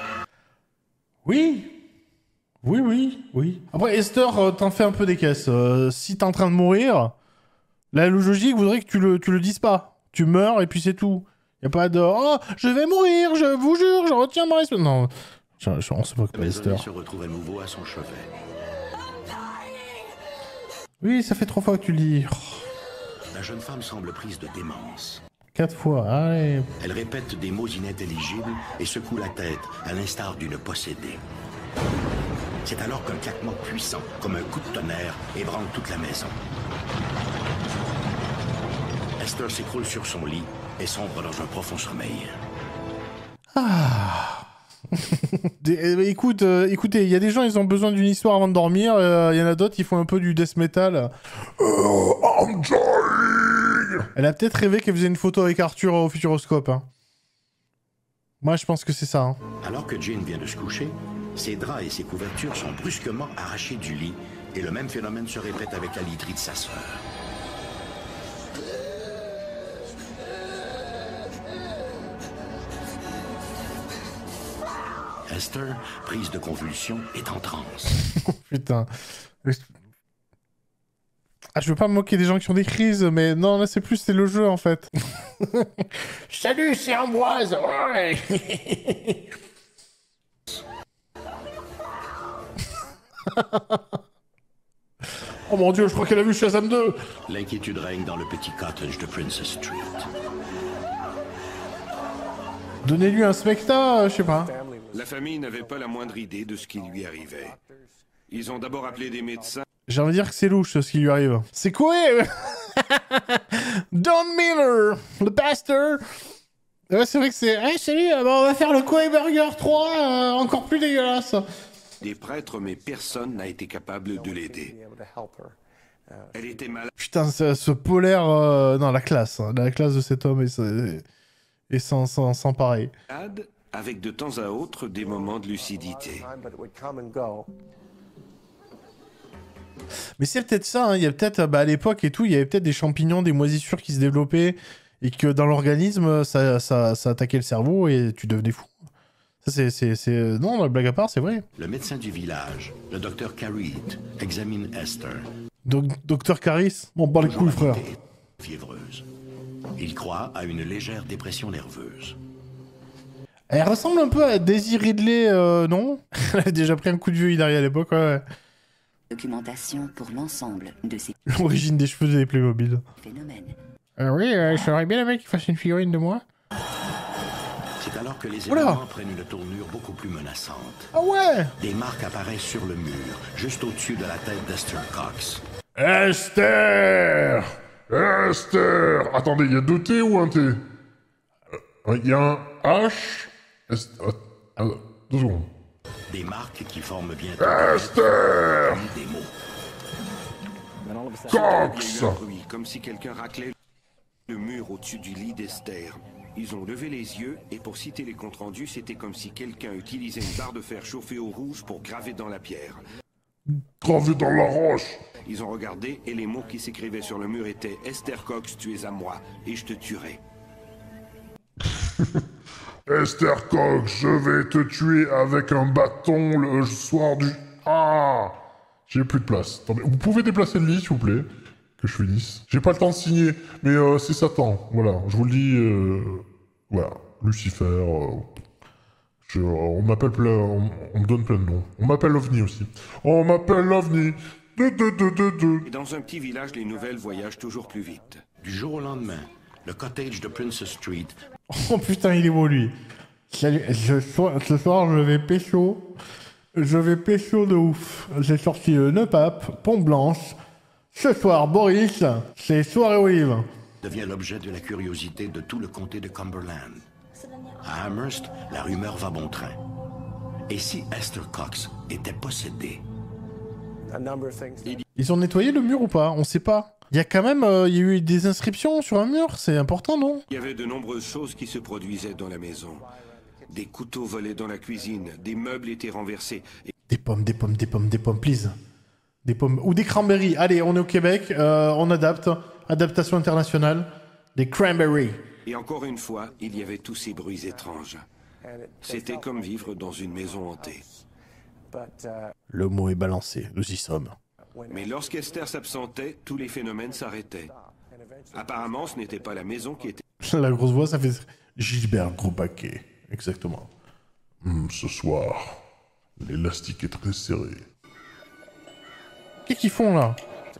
Oui. Oui. Après, Esther, t'en fais un peu des caisses. Si t'es en train de mourir, la logique voudrait que tu le dises pas. Tu meurs et puis c'est tout. Y a pas de « Oh, je vais mourir, je vous jure, je retiens ma respect. » Non, on se moque pas d'Esther. Se retrouve à nouveau à son chevet. Oui, ça fait 3 fois que tu le dis. La jeune femme semble prise de démence. 4 fois, allez. Elle répète des mots inintelligibles et secoue la tête, à l'instar d'une possédée. C'est alors qu'un claquement puissant, comme un coup de tonnerre, ébranle toute la maison. Esther s'écroule sur son lit et sombre dans un profond sommeil. Ah. Écoutez, il y a des gens, ils ont besoin d'une histoire avant de dormir. Il y en a d'autres, ils font un peu du death metal. I'm dying. Elle a peut-être rêvé qu'elle faisait une photo avec Arthur au Futuroscope. Hein. Moi, je pense que c'est ça. Hein. Alors que Jane vient de se coucher, ses draps et ses couvertures sont brusquement arrachés du lit, et le même phénomène se répète avec la literie de sa sœur. Esther, prise de convulsion, est en transe. Putain. Ah, je veux pas me moquer des gens qui ont des crises, mais non, là, c'est le jeu, en fait. Salut, c'est Ambroise. Ouais. Oh mon Dieu, je crois qu'elle a vu Shazam 2. L'inquiétude règne dans le petit cottage de Princess Street. Donnez-lui un smecta, je sais pas. La famille n'avait pas la moindre idée de ce qui lui arrivait. Ils ont d'abord appelé des médecins. J'ai envie de dire que c'est louche ce qui lui arrive. C'est quoi? Don Miller, le pasteur. Ouais, c'est vrai que c'est... Hey, salut, on va faire le Koei Burger 3, encore plus dégueulasse. Des prêtres, mais personne n'a été capable de l'aider. Elle était malade. Putain, ce polaire... Non, la classe. Hein, la classe de cet homme est sans pareil. Avec de temps à autre des moments de lucidité. Mais c'est peut-être ça, hein. Il y a peut-être, à l'époque et tout, il y avait peut-être des champignons, des moisissures qui se développaient et que dans l'organisme, ça attaquait le cerveau et tu devenais fou. Ça, Non, blague à part, c'est vrai. Le médecin du village, le docteur Carrie, examine Esther. Docteur Caris, on bat les couilles, frère. Fiévreuse. Il croit à une légère dépression nerveuse. Elle ressemble un peu à Daisy Ridley, non? Elle avait déjà pris un coup de vieux Hilary à l'époque, ouais. Documentation pour l'ensemble de ces L'origine des cheveux des Playmobil. phénomènes. Oui, j'aurais bien aimé qu'il fasse une figurine de moi. C'est alors que les événements prennent une tournure beaucoup plus menaçante. Ah ouais! Des marques apparaissent sur le mur, juste au-dessus de la tête d'Esther Cox. Esther! Esther! Attendez, il y a 2 T ou un T? Il y a un H? 2 secondes. Des marques qui forment bien Esther! des mots. Cox! Il y a eu un bruit, comme si quelqu'un raclait le mur au-dessus du lit d'Esther. Ils ont levé les yeux et pour citer les comptes rendus, c'était comme si quelqu'un utilisait une barre de fer chauffée au rouge pour graver dans la pierre. Gravé dans la roche! Ils ont regardé et les mots qui s'écrivaient sur le mur étaient « Esther Cox, tu es à moi et je te tuerai ». Esther Cox, je vais te tuer avec un bâton le soir du... Ah! J'ai plus de place. Attendez, vous pouvez déplacer le lit, s'il vous plaît? Que je finisse. J'ai pas le temps de signer, mais c'est Satan. Voilà, je vous le dis. Voilà, Lucifer. On m'appelle on me donne plein de noms. On m'appelle l'OVNI aussi. On m'appelle l'OVNI. Et dans un petit village, les nouvelles voyagent toujours plus vite. Du jour au lendemain, le cottage de Princess Street... Oh putain, il est beau, lui. Salut, ce soir, je vais pécho. Je vais pécho de ouf. J'ai sorti le nœud pape, Pont Blanche. Ce soir, Boris, c'est soirée olive. devient l'objet de la curiosité de tout le comté de Cumberland. À Amherst, la rumeur va bon train. Et si Esther Cox était possédée? Ils ont nettoyé le mur ou pas? On sait pas. Il y a quand même il y a eu des inscriptions sur un mur, c'est important, non? Il y avait de nombreuses choses qui se produisaient dans la maison. Des couteaux volaient dans la cuisine, des meubles étaient renversés. Des pommes, please. Des pommes. Ou des cranberries. Allez, on est au Québec, on adapte. Adaptation internationale. Des cranberries. Et encore une fois, il y avait tous ces bruits étranges. C'était comme vivre dans une maison hantée. Le mot est balancé, nous y sommes. Mais lorsqu'Esther s'absentait, tous les phénomènes s'arrêtaient. Apparemment, ce n'était pas la maison qui était... La grosse voix, ça fait Gilbert Gros Paquet. Exactement. Ce soir, l'élastique est très serré. Qu'est-ce qu'ils font là?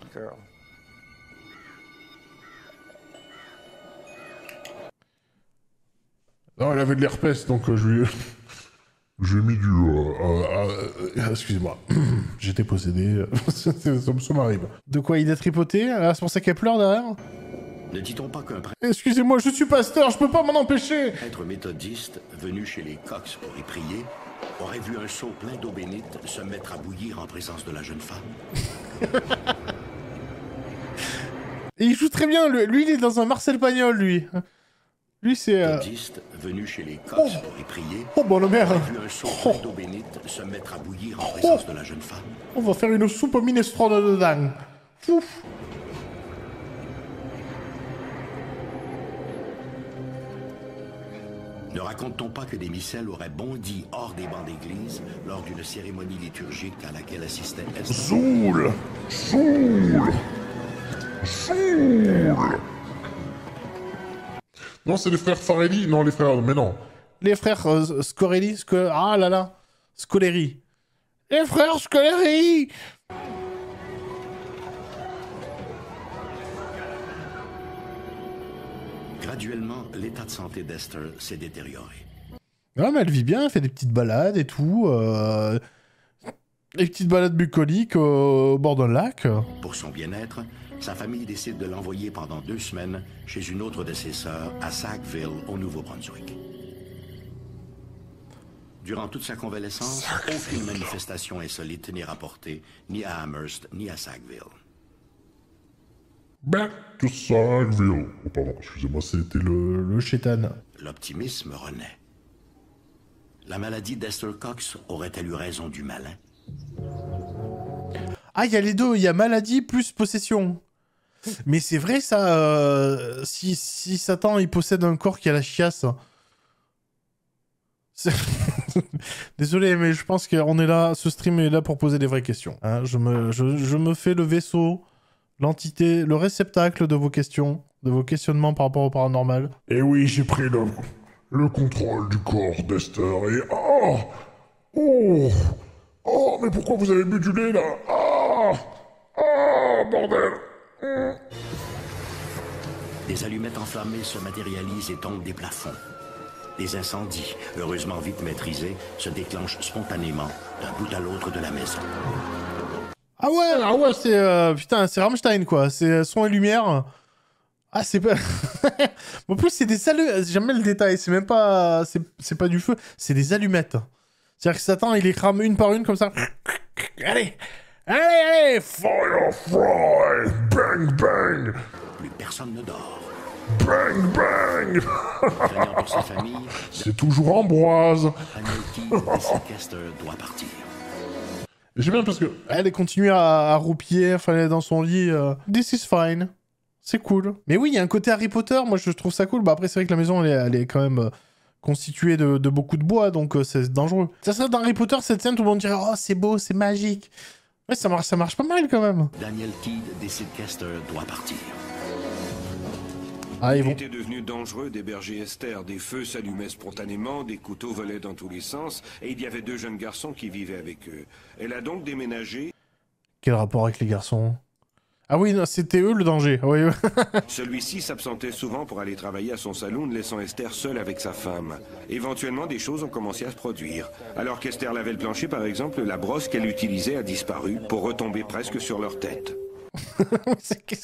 Non, elle avait de l'herpès, donc je lui ai mis du... Excusez-moi, j'étais possédé, ça m'arrive. De quoi il a tripoté? Ah, c'est pour ça qu'elle pleure derrière? Ne dit-on pas qu'un Excusez-moi, je suis pasteur, je peux pas m'en empêcher! prêtre méthodiste venu chez les Cox pour y prier aurait vu un seau plein d'eau bénite se mettre à bouillir en présence de la jeune femme? Et il joue très bien, lui il est dans un Marcel Pagnol, lui. Lui, c'est... Dentiste, venu chez les Cox pour y prier, Oh, bonne mère. a vu un seau plein d'eau bénite se mettre à bouillir en présence de la jeune femme. On va faire une soupe minestrone dedans. Ouf. Ne raconte-t-on pas que des micelles auraient bondi hors des bancs d'église lors d'une cérémonie liturgique à laquelle assistait Esther? Zoul! Zoul! Zoul! Non, c'est les frères Farelli. Non, les frères... Mais non. Les frères Scorelli, ah là là, Scoleri. Les frères Scoleri. Graduellement, l'état de santé d'Esther s'est détérioré. Ouais, mais elle vit bien, elle fait des petites balades et tout. Des petites balades bucoliques au bord d'un lac. Pour son bien-être, sa famille décide de l'envoyer pendant 2 semaines chez une autre de ses sœurs à Sackville, au Nouveau-Brunswick. Durant toute sa convalescence, aucune manifestation insolite n'est rapportée, ni à Amherst, ni à Sackville. Back to Sackville. Oh pardon, excusez-moi, c'était Le chétan. L'optimisme renaît. La maladie d'Esther Cox aurait-elle eu raison du malin? Ah, il y a les deux, il y a maladie plus possession. Mais c'est vrai ça, si Satan il possède un corps qui a la chiasse. Désolé, mais je pense qu'on est là, ce stream est là pour poser des vraies questions. Hein, je me fais le vaisseau, l'entité, le réceptacle de vos questions, de vos questionnements par rapport au paranormal. Et oui, j'ai pris le contrôle du corps d'Esther et... Oh! Oh! Oh, mais pourquoi vous avez bu du lait, là? Ah! Ah, bordel! Des allumettes enflammées se matérialisent et tombent des plafonds. Des incendies, heureusement vite maîtrisés, se déclenchent spontanément d'un bout à l'autre de la maison. Ah ouais, c'est... putain, c'est Rammstein, quoi. C'est son et lumière. Ah, c'est pas... en plus, c'est des allumettes. J'aime bien le détail. C'est même pas... C'est pas du feu. C'est des allumettes. C'est-à-dire que Satan, il les crame une par une, comme ça. Allez! Allez! Firefly! Bang, bang! Plus personne ne dort. Bang, bang! Craignant pour sa famille, C'est toujours Ambroise! Daniel Key décide qu'Esther doit partir. J'aime bien parce que... Elle continue à roupiller, enfin, elle est dans son lit. This is fine. C'est cool. Mais oui, il y a un côté Harry Potter, moi je trouve ça cool. Bah après, c'est vrai que la maison, elle est quand même constituée de beaucoup de bois, donc c'est dangereux. Ça serait dans Harry Potter, cette scène, tout le monde dirait « Oh, c'est beau, c'est magique !» Ouais, ça marche pas mal, quand même. Daniel Key décide qu'Esther doit partir. Ah, Il était devenu dangereux d'héberger Esther. Des feux s'allumaient spontanément, des couteaux volaient dans tous les sens, et il y avait 2 jeunes garçons qui vivaient avec eux. Elle a donc déménagé. Quel rapport avec les garçons? Ah oui, non, c'était eux le danger. Oui. Celui-ci s'absentait souvent pour aller travailler à son saloon, laissant Esther seule avec sa femme. Éventuellement, des choses ont commencé à se produire. Alors qu'Esther lavait le plancher, par exemple, la brosse qu'elle utilisait a disparu pour retomber presque sur leur tête. Qu'est-ce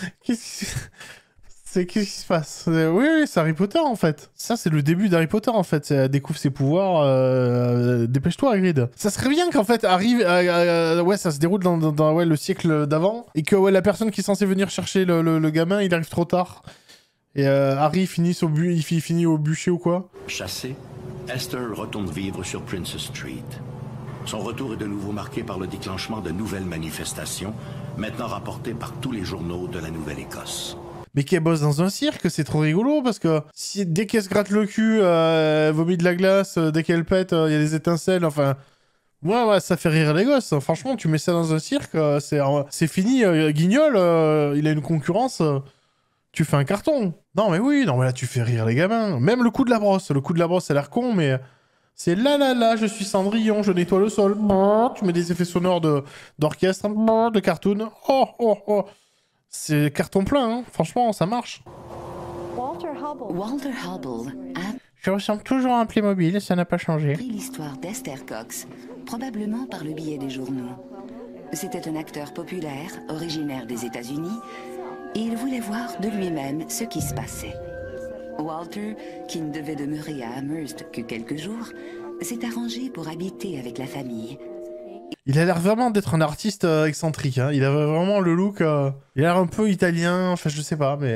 qui se passe? Oui, c'est Harry Potter, en fait. Ça, c'est le début d'Harry Potter, en fait. Elle découvre ses pouvoirs. Dépêche-toi, Hagrid. Ça serait bien qu'en fait, arrive... ouais, ça se déroule dans ouais, le siècle d'avant. Et que ouais, la personne qui est censée venir chercher le gamin, il arrive trop tard. Et Harry finit au bûcher ou quoi. Chassée, Esther retourne vivre sur Princess Street. Son retour est de nouveau marqué par le déclenchement de nouvelles manifestations, maintenant rapportées par tous les journaux de la Nouvelle-Écosse. Mais qu'elle bosse dans un cirque, c'est trop rigolo, parce que dès qu'elle se gratte le cul, elle vomit de la glace, dès qu'elle pète, il y a des étincelles, enfin... Ouais, ça fait rire les gosses. Franchement, tu mets ça dans un cirque, c'est fini. Guignol, il a une concurrence, tu fais un carton. Non, mais oui, non, mais là, tu fais rire les gamins. Même le coup de la brosse. Le coup de la brosse, ça a l'air con, mais... C'est là, je suis Cendrillon, je nettoie le sol. Tu mets des effets sonores d'orchestre, de cartoon. Oh. C'est carton plein, hein. Franchement, ça marche. Walter Hubble a Je ressemble toujours à un Playmobil, ça n'a pas changé. appris l'histoire d'Esther Cox, probablement par le biais des journaux. C'était un acteur populaire, originaire des États-Unis, et il voulait voir de lui-même ce qui se passait. Walter, qui ne devait demeurer à Amherst que quelques jours, s'est arrangé pour habiter avec la famille. Il a l'air vraiment d'être un artiste excentrique, hein. Il a vraiment le look... il a l'air un peu italien, enfin je sais pas, mais...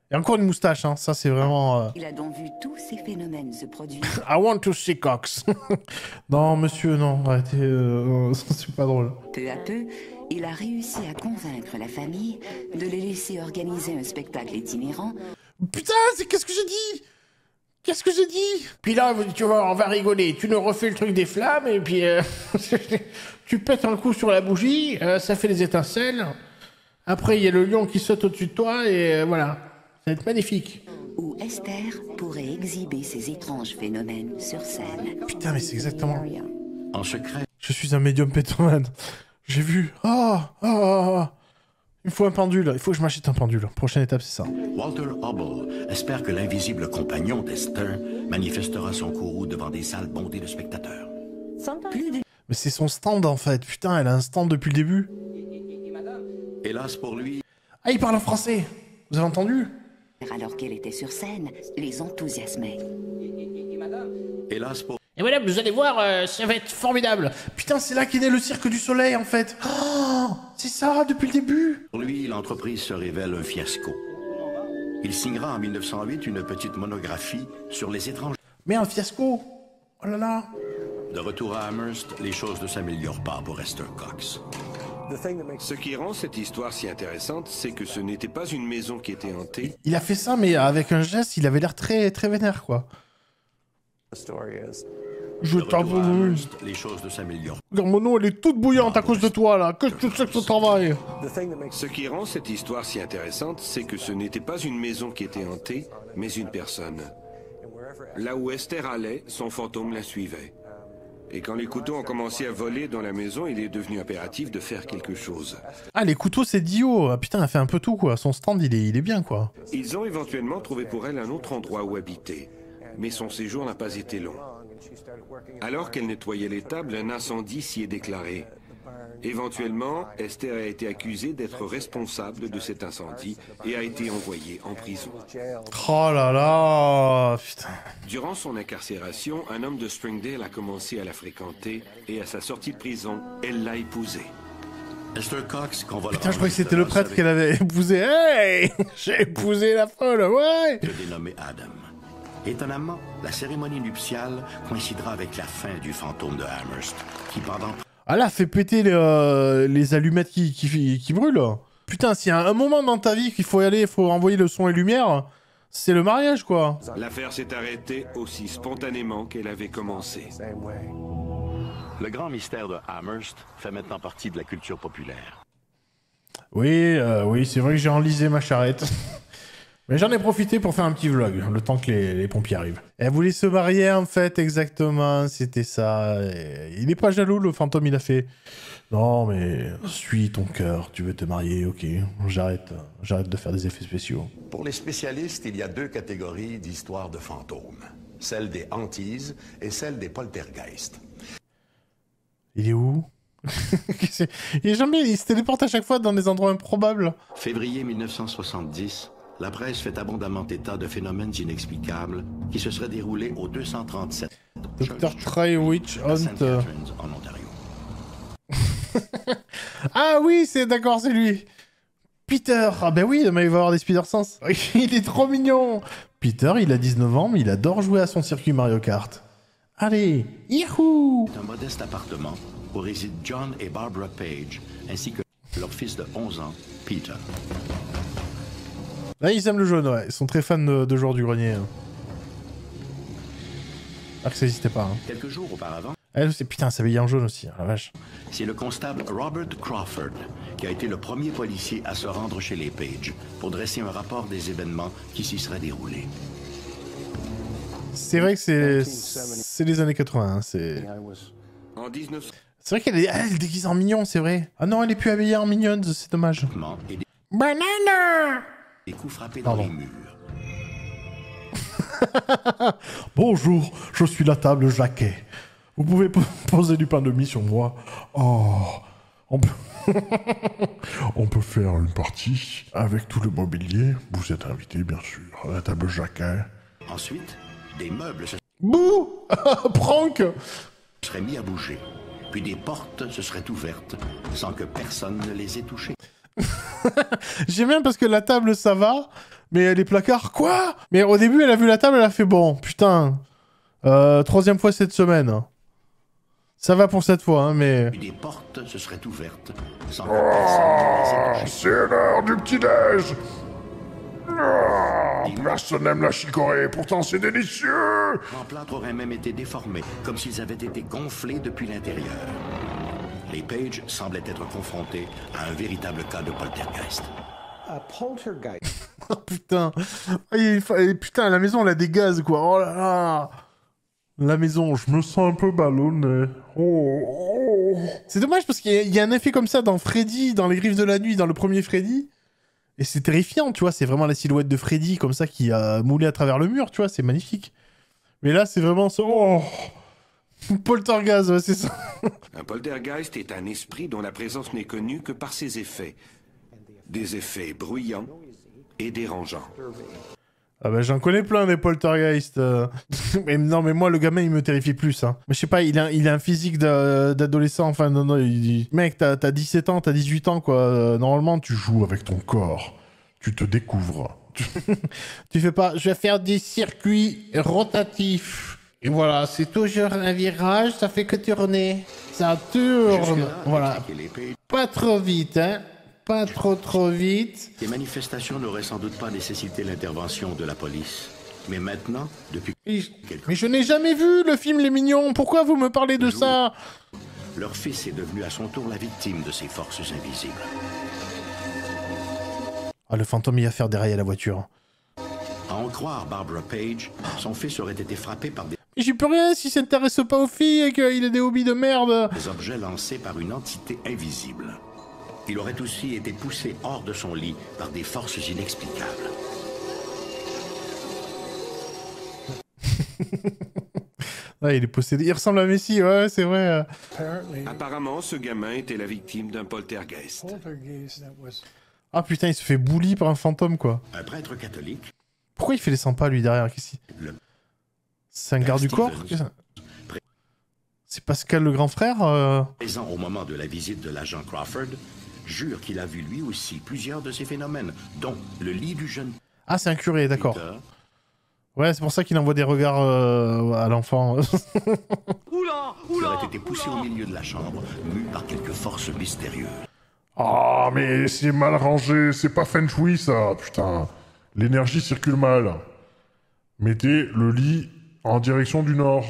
Et encore une moustache, hein. Ça c'est vraiment... Il a donc vu tous ces phénomènes se produire. I want to see Cox. Non, monsieur, non, arrêtez, c'est pas drôle. Peu à peu, il a réussi à convaincre la famille de les laisser organiser un spectacle itinérant. Putain, qu'est-ce que j'ai dit? Qu'est-ce que j'ai dit? Puis là, tu vois, on va rigoler. Tu nous refais le truc des flammes, et puis tu pètes un coup sur la bougie, ça fait des étincelles. Après, il y a le lion qui saute au-dessus de toi, et voilà. Ça va être magnifique. Où Esther pourrait exhiber ces étranges phénomènes sur scène. Putain, mais c'est exactement... En secret, Je suis un médium pétomane. J'ai vu... Il me faut un pendule. Il faut que je m'achète un pendule. Prochaine étape, c'est ça. Walter Hubble espère que l'invisible compagnon d'Esther manifestera son courroux devant des salles bondées de spectateurs. Mais c'est son stand, en fait. Putain, elle a un stand depuis le début. Hélas pour lui... Ah, il parle en français. Vous avez entendu? Alors qu'elle était sur scène, les enthousiasmait. Hélas pour... Et voilà, vous allez voir, ça va être formidable. Putain, c'est là qu'est né le Cirque du Soleil, en fait. Oh, c'est ça, depuis le début. Pour lui, l'entreprise se révèle un fiasco. Il signera en 1908 une petite monographie sur les étranges... Mais un fiasco. Oh là là. De retour à Amherst, les choses ne s'améliorent pas pour Esther Cox. Ce qui rend cette histoire si intéressante, c'est que ce n'était pas une maison qui était hantée. Il a fait ça, mais avec un geste, il avait l'air très, très vénère, quoi. Je t'avoue. Les choses ne s'améliorent. Regarde, mon eau, elle est toute bouillante à cause de toi, là. Que tu sais que ce travail. Ce qui rend cette histoire si intéressante, c'est que ce n'était pas une maison qui était hantée, mais une personne. Là où Esther allait, son fantôme la suivait. Et quand les couteaux ont commencé à voler dans la maison, il est devenu impératif de faire quelque chose. Ah, les couteaux, c'est Dio. Ah, putain, elle fait un peu tout, quoi. Son stand, il est bien, quoi. Ils ont éventuellement trouvé pour elle un autre endroit où habiter. Mais son séjour n'a pas été long. Alors qu'elle nettoyait les tables, un incendie s'y est déclaré. Éventuellement, Esther a été accusée d'être responsable de cet incendie et a été envoyée en prison. Oh là là, putain. Durant son incarcération, un homme de Springdale a commencé à la fréquenter et à sa sortie de prison, elle l'a épousée. Esther Cox, qu'on va... Putain, je croyais que c'était le prêtre qu'elle avait épousé. Hey, j'ai épousé la folle, ouais. Le dénommé Adam. Étonnamment, la cérémonie nuptiale coïncidera avec la fin du fantôme de Amherst, qui pendant... Ah là, fait péter les allumettes qui brûlent. Putain, s'il y a un moment dans ta vie qu'il faut y aller, il faut envoyer le son et lumière, c'est le mariage, quoi. L'affaire s'est arrêtée aussi spontanément qu'elle avait commencé. Le grand mystère de Amherst fait maintenant partie de la culture populaire. Oui, oui, c'est vrai que j'ai enlisé ma charrette. Mais j'en ai profité pour faire un petit vlog, le temps que les pompiers arrivent. Elle voulait se marier, en fait, exactement, c'était ça. Et il est pas jaloux, le fantôme, il a fait... Non, mais suis ton cœur, tu veux te marier, ok, j'arrête de faire des effets spéciaux. Pour les spécialistes, il y a deux catégories d'histoires de fantômes. Celle des hantises et celle des poltergeists. Il est où? Il se téléporte à chaque fois dans des endroits improbables. Février 1970... la presse fait abondamment état de phénomènes inexplicables qui se seraient déroulés au 237 Dr. Troy Witch Hunt. En Ontario. Ah oui, c'est d'accord, c'est lui. Peter. Ah ben oui, mais il va avoir des spider sense. Il est trop mignon. Peter, il a 19 ans, mais il adore jouer à son circuit Mario Kart. Allez, youhou. C'est un modeste appartement où résident John et Barbara Page, ainsi que leur fils de 11 ans, Peter. Là, ils aiment le jaune, ouais. Ils sont très fans de Joueurs du Grenier. Ah, que ça n'existait pas. Hein. Quelques jours auparavant... Elle, c'est putain, ça veillait en jaune aussi, la vache. C'est le constable Robert Crawford qui a été le premier policier à se rendre chez les Page pour dresser un rapport des événements qui s'y seraient déroulés. C'est vrai que c'est les années 80, hein, c'est... En 19... C'est vrai qu'elle est déguisée en mignon, c'est vrai. Ah non, elle est plus habillée en mignonne, c'est dommage. Banana! Des coups frappés dans les murs. Bonjour, je suis la table Jacquet. Vous pouvez poser du pain de mie sur moi. Oh, on peut faire une partie avec tout le mobilier. Vous êtes invité, bien sûr, à la table Jacquet. Ensuite, des meubles se Bouh. Prank seraient mis à bouger. Puis des portes se seraient ouvertes sans que personne ne les ait touchées. J'aime bien parce que la table, ça va, Mais les placards, quoi? Mais au début, elle a vu la table, elle a fait bon, putain. 3e fois cette semaine. Ça va pour cette fois, hein, mais... Des portes se seraient ouvertes sans que Ah, c'est l'heure du petit-déj. Ah, personne n'aime la chicorée, pourtant c'est délicieux. Les plâtres auraient même été déformés, comme s'ils avaient été gonflés depuis l'intérieur. Les Page semblaient être confrontés à un véritable cas de poltergeist. Oh putain. Putain, la maison, elle a des gaz, quoi. Oh là là. La maison, je me sens un peu ballonné. Oh. C'est dommage parce qu'il y a un effet comme ça dans Freddy, dans Les Griffes de la Nuit, dans le premier Freddy. Et c'est terrifiant, tu vois. C'est vraiment la silhouette de Freddy comme ça qui a moulé à travers le mur, tu vois. C'est magnifique. Mais là, c'est vraiment ça. Oh. Poltergeist, ouais, c'est ça. Un poltergeist est un esprit dont la présence n'est connue que par ses effets. Des effets bruyants et dérangeants. Ah bah j'en connais plein des poltergeists. Mais non mais moi le gamin il me terrifie plus. Hein. Mais je sais pas, il a un physique d'adolescent. Enfin non, mec t'as 17 ans, t'as 18 ans quoi. Normalement tu joues avec ton corps. Tu te découvres. Tu fais pas, je vais faire des circuits rotatifs. Et voilà, c'est toujours un virage, ça fait que tourner. Ça tourne. Voilà. Pas trop vite hein. Pas trop vite. Les manifestations n'auraient sans doute pas nécessité l'intervention de la police. Mais maintenant, depuis Mais je n'ai jamais vu le film Les Mignons. Pourquoi vous me parlez de ça? Leur fils est devenu à son tour la victime de ces forces invisibles. Ah, le fantôme, il va faire dérailler la voiture. À en croire Barbara Page, son fils aurait été frappé par des... Mais j'y peux rien s'il s'intéresse pas aux filles et qu'il a des hobbies de merde. Des objets lancés par une entité invisible. Il aurait aussi été poussé hors de son lit par des forces inexplicables. Ouais, il est possédé. Il ressemble à Messi, ouais, c'est vrai. Apparemment, ce gamin était la victime d'un poltergeist. Ah putain, il se fait bully par un fantôme, quoi. Un prêtre catholique. Pourquoi il fait les 100 pas, lui, derrière? C'est un garde du corps? C'est Pascal le grand frère Présent au moment de la visite de l'agent Crawford, jure qu'il a vu lui aussi plusieurs de ces phénomènes, dont le lit du jeune... Ah, c'est un curé, d'accord. Ouais, c'est pour ça qu'il envoie des regards à l'enfant. Il aurait été poussé au milieu de la chambre, mu par quelques forces mystérieuses. Ah, mais c'est mal rangé, c'est pas feng shui ça, putain. L'énergie circule mal. Mettez le lit en direction du nord.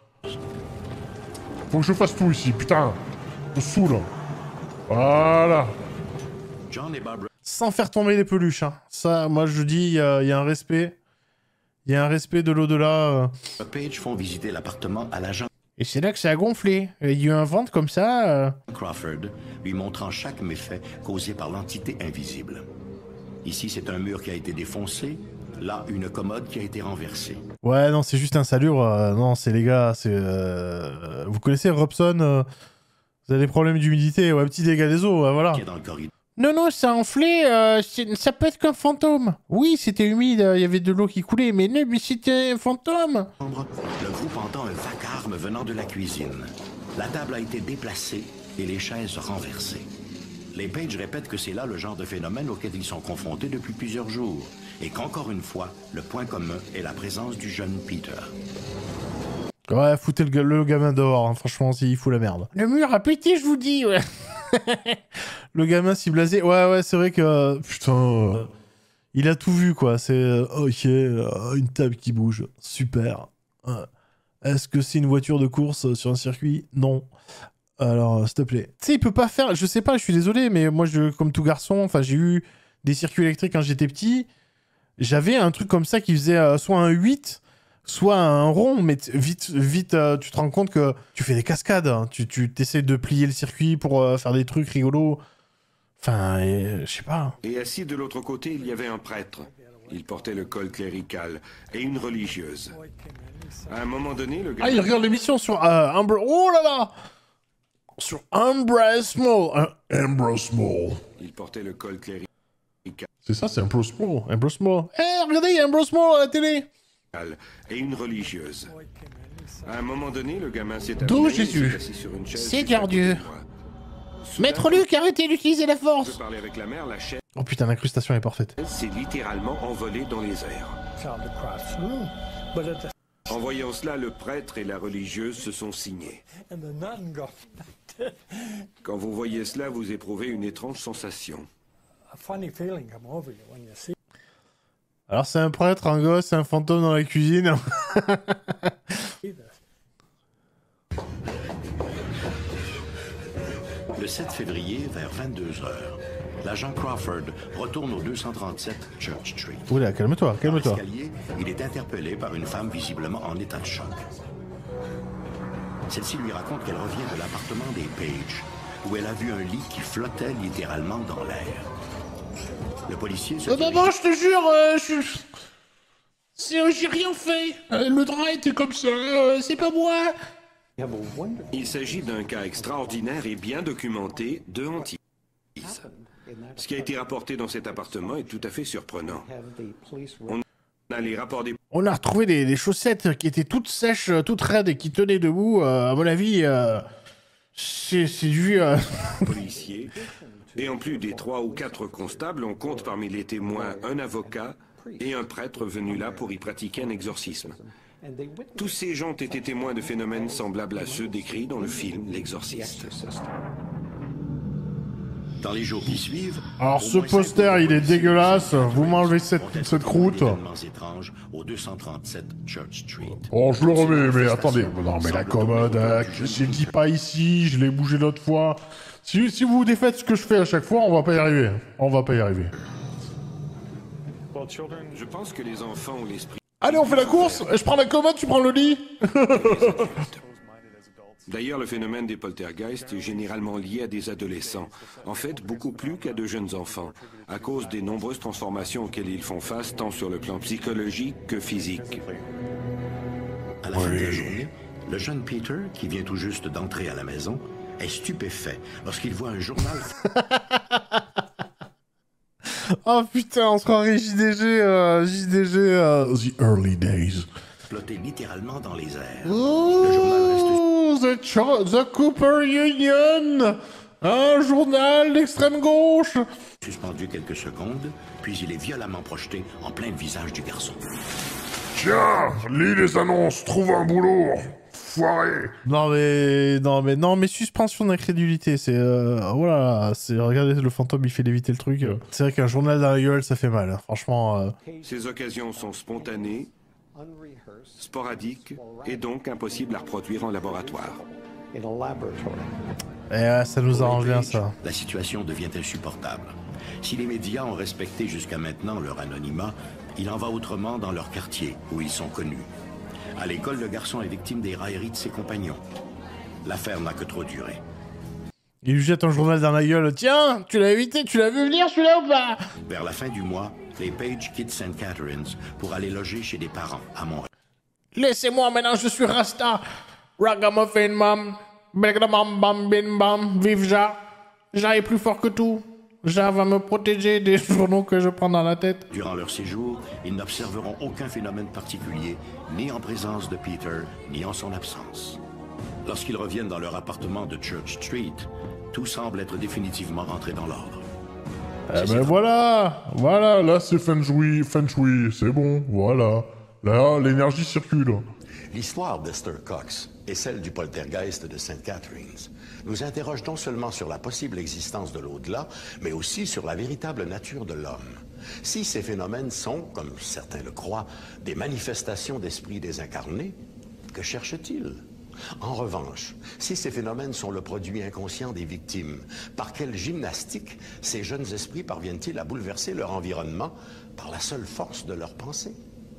Faut que je fasse tout ici, putain. On se saoule. Voilà. John et Barbara... Sans faire tomber les peluches, hein. Ça, moi je dis, il y a un respect. Il y a un respect de l'au-delà. Page font visiter l'appartement à l'agent... Et c'est là que ça a gonflé. Il y a eu un ventre comme ça. Crawford, lui montrant chaque méfait causé par l'entité invisible. Ici, c'est un mur qui a été défoncé. Là, une commode qui a été renversée. Ouais, non, c'est juste un salubre. Non, c'est les gars, c'est... Vous connaissez Robson vous avez des problèmes d'humidité. Ouais, petit dégât des eaux, voilà. Qui est dans le corridor. Non, ça a enflé. Ça peut être qu'un fantôme. Oui, c'était humide, il y avait de l'eau qui coulait, mais non, mais c'était un fantôme. Le groupe entend un vacarme venant de la cuisine. La table a été déplacée et les chaises renversées. Les Page répètent que c'est là le genre de phénomène auquel ils sont confrontés depuis plusieurs jours. Et qu'encore une fois, le point commun est la présence du jeune Peter. Ouais, foutez le gamin dehors, hein. Franchement, il fout la merde. Le mur a pété, je vous dis, ouais. Le gamin si blasé. Ouais, c'est vrai que... Putain... il a tout vu, quoi. C'est... ok, une table qui bouge. Super. Est-ce que c'est une voiture de course sur un circuit? Non. Alors, s'il te plaît. Tu sais, il peut pas faire... Je sais pas, je suis désolé, mais moi, comme tout garçon, enfin, j'ai eu des circuits électriques quand j'étais petit. J'avais un truc comme ça qui faisait soit un 8... soit un rond, mais vite, tu te rends compte que tu fais des cascades. Hein. Tu t'essaies de plier le circuit pour faire des trucs rigolos. Enfin, je sais pas. Et assis de l'autre côté, il y avait un prêtre. Il portait le col clérical et une religieuse. À un moment donné, le gars... Ah, il regarde l'émission sur Ambrose... Oh là là! Sur Ambrose Small. Ambrose Small. Il portait le col clérical. C'est ça, c'est Ambrose Small. Ambrose Small. Eh, regardez, il y a Ambrose Small à la télé. Et une religieuse. À un moment donné, le gamin s'est D'où Jésus? assis sur une chaise. Seigneur Dieu. Maître Luc, arrêtez d'utiliser la On peut force. parler avec la mer, la chaise Oh putain, l'incrustation est parfaite. s'est littéralement envolée dans les airs. En voyant cela, le prêtre et la religieuse se sont signés. Quand vous voyez cela, vous éprouvez une étrange sensation. Alors c'est un prêtre, un gosse, un fantôme dans la cuisine. Le 7 février, vers 22h, l'agent Crawford retourne au 237 Church Street. Oula, calme-toi, Dans calme-toi. l'escalier, il est interpellé par une femme visiblement en état de choc. Celle-ci lui raconte qu'elle revient de l'appartement des Page, où elle a vu un lit qui flottait littéralement dans l'air. Le policier se dirige- Maman, je te jure, j'ai rien fait. Le drap était comme ça, c'est pas moi. Il s'agit d'un cas extraordinaire et bien documenté de hantise. Ce qui a été rapporté dans cet appartement est tout à fait surprenant. On a les rapports des On a retrouvé des chaussettes qui étaient toutes sèches, toutes raides et qui tenaient debout. À mon avis, c'est du... policiers. Et en plus des 3 ou 4 constables, on compte parmi les témoins un avocat et un prêtre venu là pour y pratiquer un exorcisme. Tous ces gens ont été témoins de phénomènes semblables à ceux décrits dans le film L'Exorciste. Dans les jours qui suivent... Alors au ce moins poster, 5 il est policiers dégueulasse. Vous m'enlevez vont être cette témoins croûte. d'événements étranges au 237 Church Street. Oh, je le remets, mais Ces attendez. manifestations Non, mais la semblent commode, tourner autour du je jeune le dis pas ici, je l'ai bougé l'autre fois. Si vous défaites ce que je fais à chaque fois, on va pas y arriver. On va pas y arriver. Je pense que les enfants ont l'esprit. Allez, on fait la course. Je prends la commode, tu prends le lit. D'ailleurs, le phénomène des poltergeists est généralement lié à des adolescents. En fait, beaucoup plus qu'à de jeunes enfants, à cause des nombreuses transformations auxquelles ils font face, tant sur le plan psychologique que physique. À la fin de la journée, le jeune Peter, qui vient tout juste d'entrer à la maison, est stupéfait lorsqu'il voit un journal Oh putain, on se croirait JDG... The early days. flotté littéralement dans les airs. Le journal reste Ouh, the Cooper Union. Un journal d'extrême gauche. suspendu quelques secondes, puis il est violemment projeté en plein visage du garçon. Tiens, lis les annonces, trouve un boulot. Foiré. Non mais suspension d'incrédulité, c'est voilà, c'est regardez le fantôme il fait léviter le truc. C'est vrai qu'un journal dans la gueule ça fait mal, hein. Franchement. Ces occasions sont spontanées, sporadiques et donc impossibles à reproduire en laboratoire. Ça nous arrange bien ça. La situation devient insupportable. Si les médias ont respecté jusqu'à maintenant leur anonymat, il en va autrement dans leur quartier, où ils sont connus. À l'école, le garçon est victime des railleries de ses compagnons. L'affaire n'a que trop duré. Il lui jette un journal dans la gueule. Tiens, tu l'as évité, tu l'as vu venir celui-là ou pas? Vers la fin du mois, les Page quittent St. Catharines pour aller loger chez des parents à Montréal. Laissez-moi maintenant, je suis Rasta. Ragamuffin, mam. Bam, bam, bim, bam. Vive Ja. Ja est plus fort que tout. Ja va me protéger des journaux que je prends dans la tête. Durant leur séjour, ils n'observeront aucun phénomène particulier, ni en présence de Peter, ni en son absence. Lorsqu'ils reviennent dans leur appartement de Church Street, tout semble être définitivement rentré dans l'ordre. Eh ben voilà, là c'est feng shui, c'est bon, voilà. Là, l'énergie circule. L'histoire d'Esther Cox et celle du poltergeist de St. Catharines nous interroge non seulement sur la possible existence de l'au-delà, mais aussi sur la véritable nature de l'homme. Si ces phénomènes sont, comme certains le croient, des manifestations d'esprits désincarnés, que cherchent-ils? En revanche, si ces phénomènes sont le produit inconscient des victimes, par quelle gymnastique ces jeunes esprits parviennent-ils à bouleverser leur environnement par la seule force de leur pensée?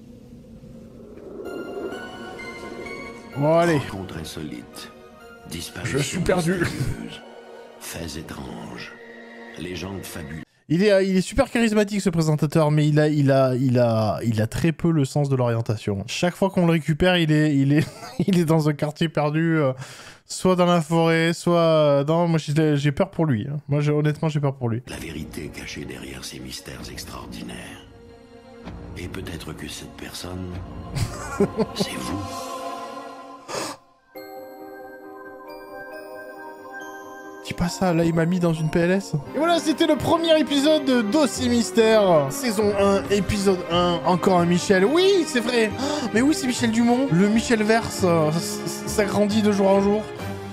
Bon allez. Rencontres insolites, disparitions Je suis perdu. mystérieuses, faits étranges, légendes fabuleuses. Il est super charismatique ce présentateur, mais il a très peu le sens de l'orientation. Chaque fois qu'on le récupère, il est dans un quartier perdu, soit dans la forêt, soit dans. Moi j'ai peur pour lui. Hein. Moi honnêtement j'ai peur pour lui. La vérité cachée derrière ces mystères extraordinaires. Et peut-être que cette personne, c'est vous. Dis pas ça, là il m'a mis dans une PLS. Et voilà, c'était le premier épisode de Dossier Mystère, saison 1, épisode 1, encore un Michel. Oui, c'est vrai. Oh, mais oui, c'est Michel Dumont. Le Michel verse, ça grandit de jour en jour.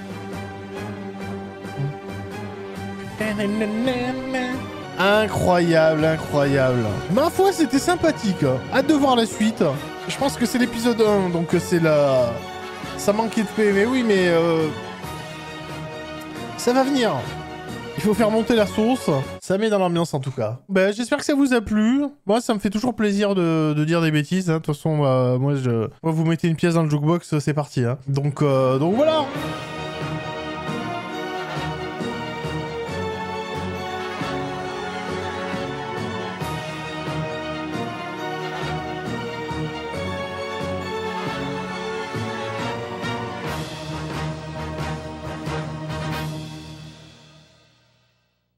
Incroyable, incroyable. Ma foi, c'était sympathique. Hâte de voir la suite. Je pense que c'est l'épisode 1, donc c'est la... Ça manquait de paix, mais oui, mais... Ça va venir. Il faut faire monter la sauce. Ça met dans l'ambiance, en tout cas. Ben, j'espère que ça vous a plu. Moi, ça me fait toujours plaisir de dire des bêtises. Hein. De toute façon, moi, vous mettez une pièce dans le jukebox, c'est parti. Hein. Donc voilà.